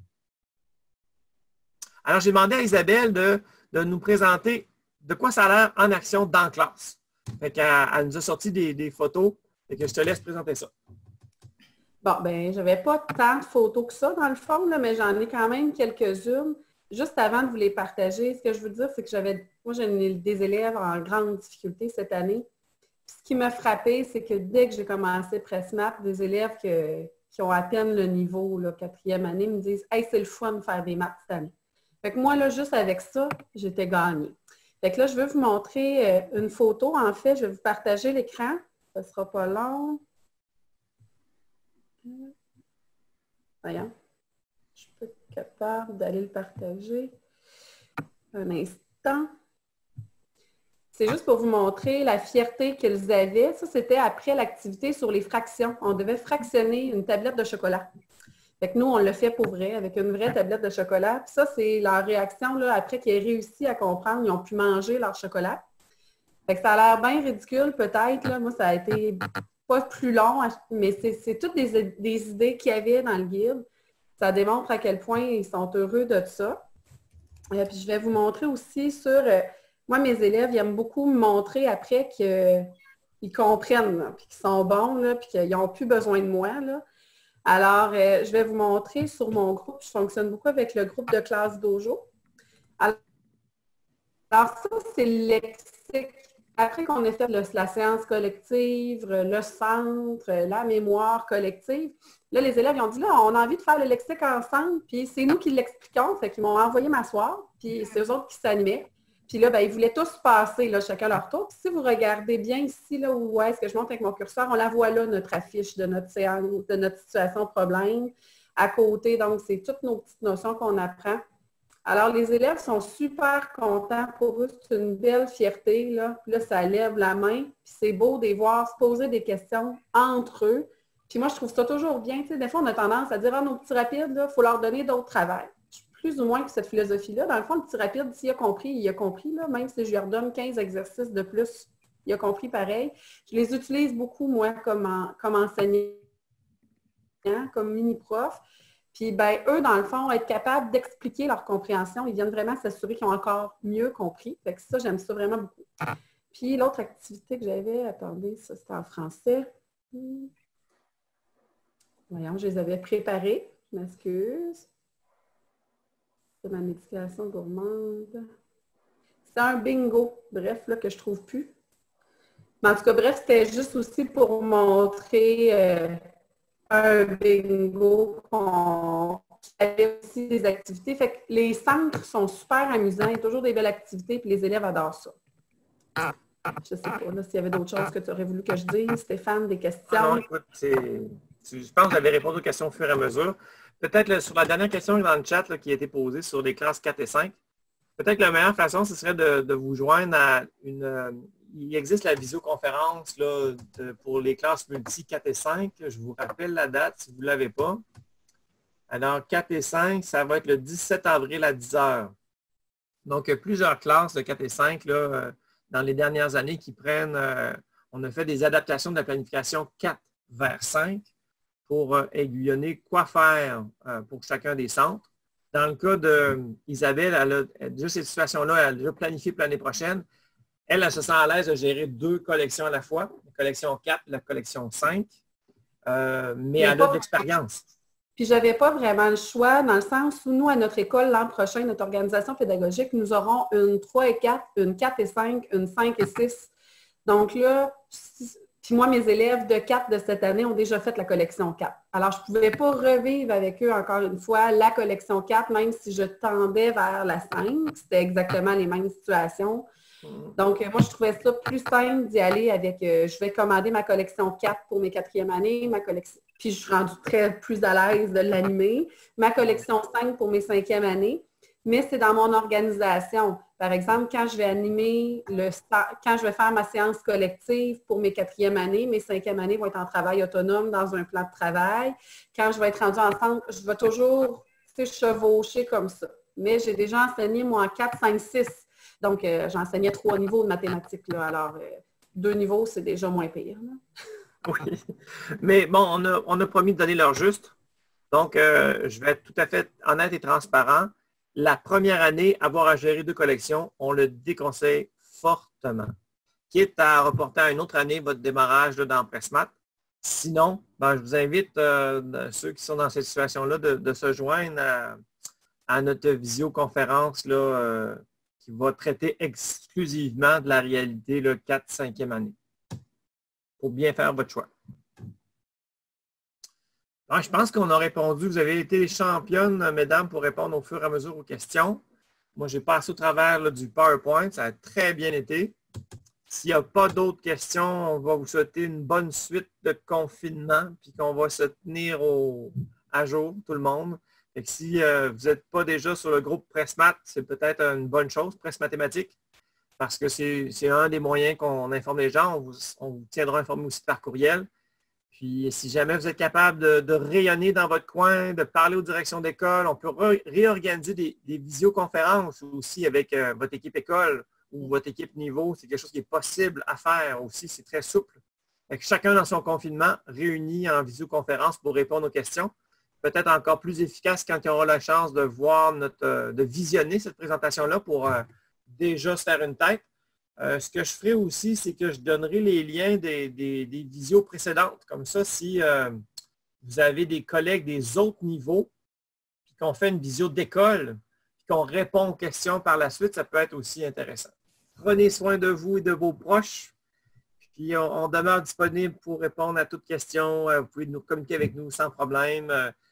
Alors, j'ai demandé à Isabelle de, de nous présenter de quoi ça a l'air en action dans la classe. Fait qu'elle, elle nous a sorti des, des photos. Fait que je te laisse présenter ça. Bon, ben, je n'avais pas tant de photos que ça dans le fond, là, mais j'en ai quand même quelques-unes. Juste avant de vous les partager, ce que je veux dire, c'est que j'avais, moi, j'ai des élèves en grande difficulté cette année. Puis ce qui m'a frappé, c'est que dès que j'ai commencé Pressmat, des élèves que, qui ont à peine le niveau, là, quatrième année, me disent « Hey, c'est le fun de faire des maths cette année. » Fait que moi, là, juste avec ça, j'étais gagnée. Fait que là, je veux vous montrer une photo. En fait, je vais vous partager l'écran. Ça ne sera pas long. Voyons. Je suis pas capable d'aller le partager. Un instant. C'est juste pour vous montrer la fierté qu'ils avaient. Ça, c'était après l'activité sur les fractions. On devait fractionner une tablette de chocolat. Fait que nous, on le fait pour vrai, avec une vraie tablette de chocolat. Puis ça, c'est leur réaction là, après qu'ils aient réussi à comprendre, ils ont pu manger leur chocolat. Fait que ça a l'air bien ridicule, peut-être. Moi, ça a été pas plus long, mais c'est toutes des, des idées qu'il y avait dans le guide. Ça démontre à quel point ils sont heureux de ça. Et puis je vais vous montrer aussi sur... Euh, moi, mes élèves, ils aiment beaucoup me montrer après qu'ils comprennent, là, puis qu'ils sont bons, là, puis qu'ils n'ont plus besoin de moi, là. Alors, euh, je vais vous montrer sur mon groupe. Je fonctionne beaucoup avec le groupe de classe Dojo. Alors, alors ça, c'est le lexique. Après qu'on ait fait le, la séance collective, le centre, la mémoire collective, là, les élèves ils ont dit, là, on a envie de faire le lexique ensemble, puis c'est nous qui l'expliquons. Fait qu'ils m'ont envoyé m'asseoir, puis c'est eux autres qui s'animaient. Puis là, ben, ils voulaient tous passer, là, chacun leur tour. Puis si vous regardez bien ici, là, où est-ce que je monte avec mon curseur, on la voit là, notre affiche de notre séance, de notre situation problème. À côté, donc, c'est toutes nos petites notions qu'on apprend. Alors, les élèves sont super contents. Pour eux, c'est une belle fierté. Là, puis là ça lève la main. Puis c'est beau de les voir se poser des questions entre eux. Puis moi, je trouve ça toujours bien. Tu sais, des fois, on a tendance à dire, ah, nos petits rapides, il faut leur donner d'autres travails. Je suis plus ou moins que cette philosophie-là. Dans le fond, le petit rapide, s'il a compris, il a compris. Là, même si je lui redonne quinze exercices de plus, il a compris pareil. Je les utilise beaucoup, moi, comme, en, comme enseignant, comme mini-prof. Puis, ben, eux, dans le fond, être capables d'expliquer leur compréhension, ils viennent vraiment s'assurer qu'ils ont encore mieux compris. Fait que ça, j'aime ça vraiment beaucoup. Puis, l'autre activité que j'avais, attendez, ça, c'était en français. Voyons, je les avais préparées. Je m'excuse. C'est ma médication gourmande. C'est un bingo, bref, là, que je ne trouve plus. Mais en tout cas, bref, c'était juste aussi pour montrer... Euh, un bingo, on avait aussi des activités. Fait que les centres sont super amusants, il y a toujours des belles activités, puis les élèves adorent ça. Je ne sais pas s'il y avait d'autres choses que tu aurais voulu que je dise. Stéphane, des questions? Ah non, écoute, je pense que j'avais répondu aux questions au fur et à mesure. Peut-être là, sur la dernière question dans le chat là, qui a été posée sur les classes quatre et cinq, peut-être que la meilleure façon, ce serait de, de vous joindre à une... Euh, il existe la visioconférence là, de, pour les classes multi quatre et cinq. Je vous rappelle la date si vous ne l'avez pas. Alors, quatre et cinq, ça va être le dix-sept avril à dix heures. Donc, il y a plusieurs classes de quatre et cinq là, dans les dernières années qui prennent, euh, on a fait des adaptations de la planification quatre vers cinq pour euh, aiguillonner quoi faire euh, pour chacun des centres. Dans le cas d'Isabelle, elle a, elle a déjà cette situation-là, elle a déjà planifié pour l'année prochaine. Elle, elle se sent à l'aise de gérer deux collections à la fois, la collection quatre et la collection cinq, euh, mais elle a de l'expérience. Puis, je n'avais pas vraiment le choix, dans le sens où nous, à notre école, l'an prochain, notre organisation pédagogique, nous aurons une trois et quatre, une quatre et cinq, une cinq et six. Donc là, puis moi, mes élèves de quatre de cette année ont déjà fait la collection quatre. Alors, je ne pouvais pas revivre avec eux, encore une fois, la collection quatre, même si je tendais vers la cinq. C'était exactement les mêmes situations. Donc, moi, je trouvais ça plus simple d'y aller avec, euh, je vais commander ma collection quatre pour mes quatrièmes années, ma collection, puis je suis rendue très plus à l'aise de l'animer, ma collection cinq pour mes cinquièmes années, mais c'est dans mon organisation. Par exemple, quand je vais animer, le quand je vais faire ma séance collective pour mes quatrièmes années, mes cinquièmes années vont être en travail autonome dans un plan de travail. Quand je vais être rendue ensemble, je vais toujours, tu sais, chevaucher comme ça. Mais j'ai déjà enseigné, moi, en quatre, cinq, six. Donc, euh, j'enseignais trois niveaux de mathématiques. Là. Alors, euh, deux niveaux, c'est déjà moins pire. Là. Oui. Mais bon, on a, on a promis de donner l'heure juste. Donc, euh, je vais être tout à fait honnête et transparent. La première année, avoir à gérer deux collections, on le déconseille fortement. Quitte à reporter à une autre année votre démarrage là, dans Pressmat. Sinon, ben, je vous invite, euh, ceux qui sont dans cette situation-là, de, de se joindre à, à notre visioconférence là, euh, qui va traiter exclusivement de la réalité le quatre cinquième année. Pour bien faire votre choix. Alors, je pense qu'on a répondu. Vous avez été championne, mesdames, pour répondre au fur et à mesure aux questions. Moi, j'ai passé au travers là, du PowerPoint. Ça a très bien été. S'il n'y a pas d'autres questions, on va vous souhaiter une bonne suite de confinement, puis qu'on va se tenir au, à jour, tout le monde. Et que si euh, vous n'êtes pas déjà sur le groupe Pressmat, c'est peut-être une bonne chose, Presse Mathématiques, parce que c'est un des moyens qu'on informe les gens. On vous, on vous tiendra informé aussi par courriel. Puis si jamais vous êtes capable de, de rayonner dans votre coin, de parler aux directions d'école, on peut ré réorganiser des, des visioconférences aussi avec euh, votre équipe école ou votre équipe niveau. C'est quelque chose qui est possible à faire aussi. C'est très souple. Fait que chacun dans son confinement réuni en visioconférence pour répondre aux questions. Peut-être encore plus efficace quand il aura la chance de voir notre, de visionner cette présentation-là pour euh, déjà se faire une tête. Euh, ce que je ferai aussi, c'est que je donnerai les liens des, des, des visios précédentes. Comme ça, si euh, vous avez des collègues des autres niveaux, puis qu'on fait une visio d'école, puis qu'on répond aux questions par la suite, ça peut être aussi intéressant. Prenez soin de vous et de vos proches. Puis on, on demeure disponible pour répondre à toutes questions. Vous pouvez nous communiquer avec nous sans problème.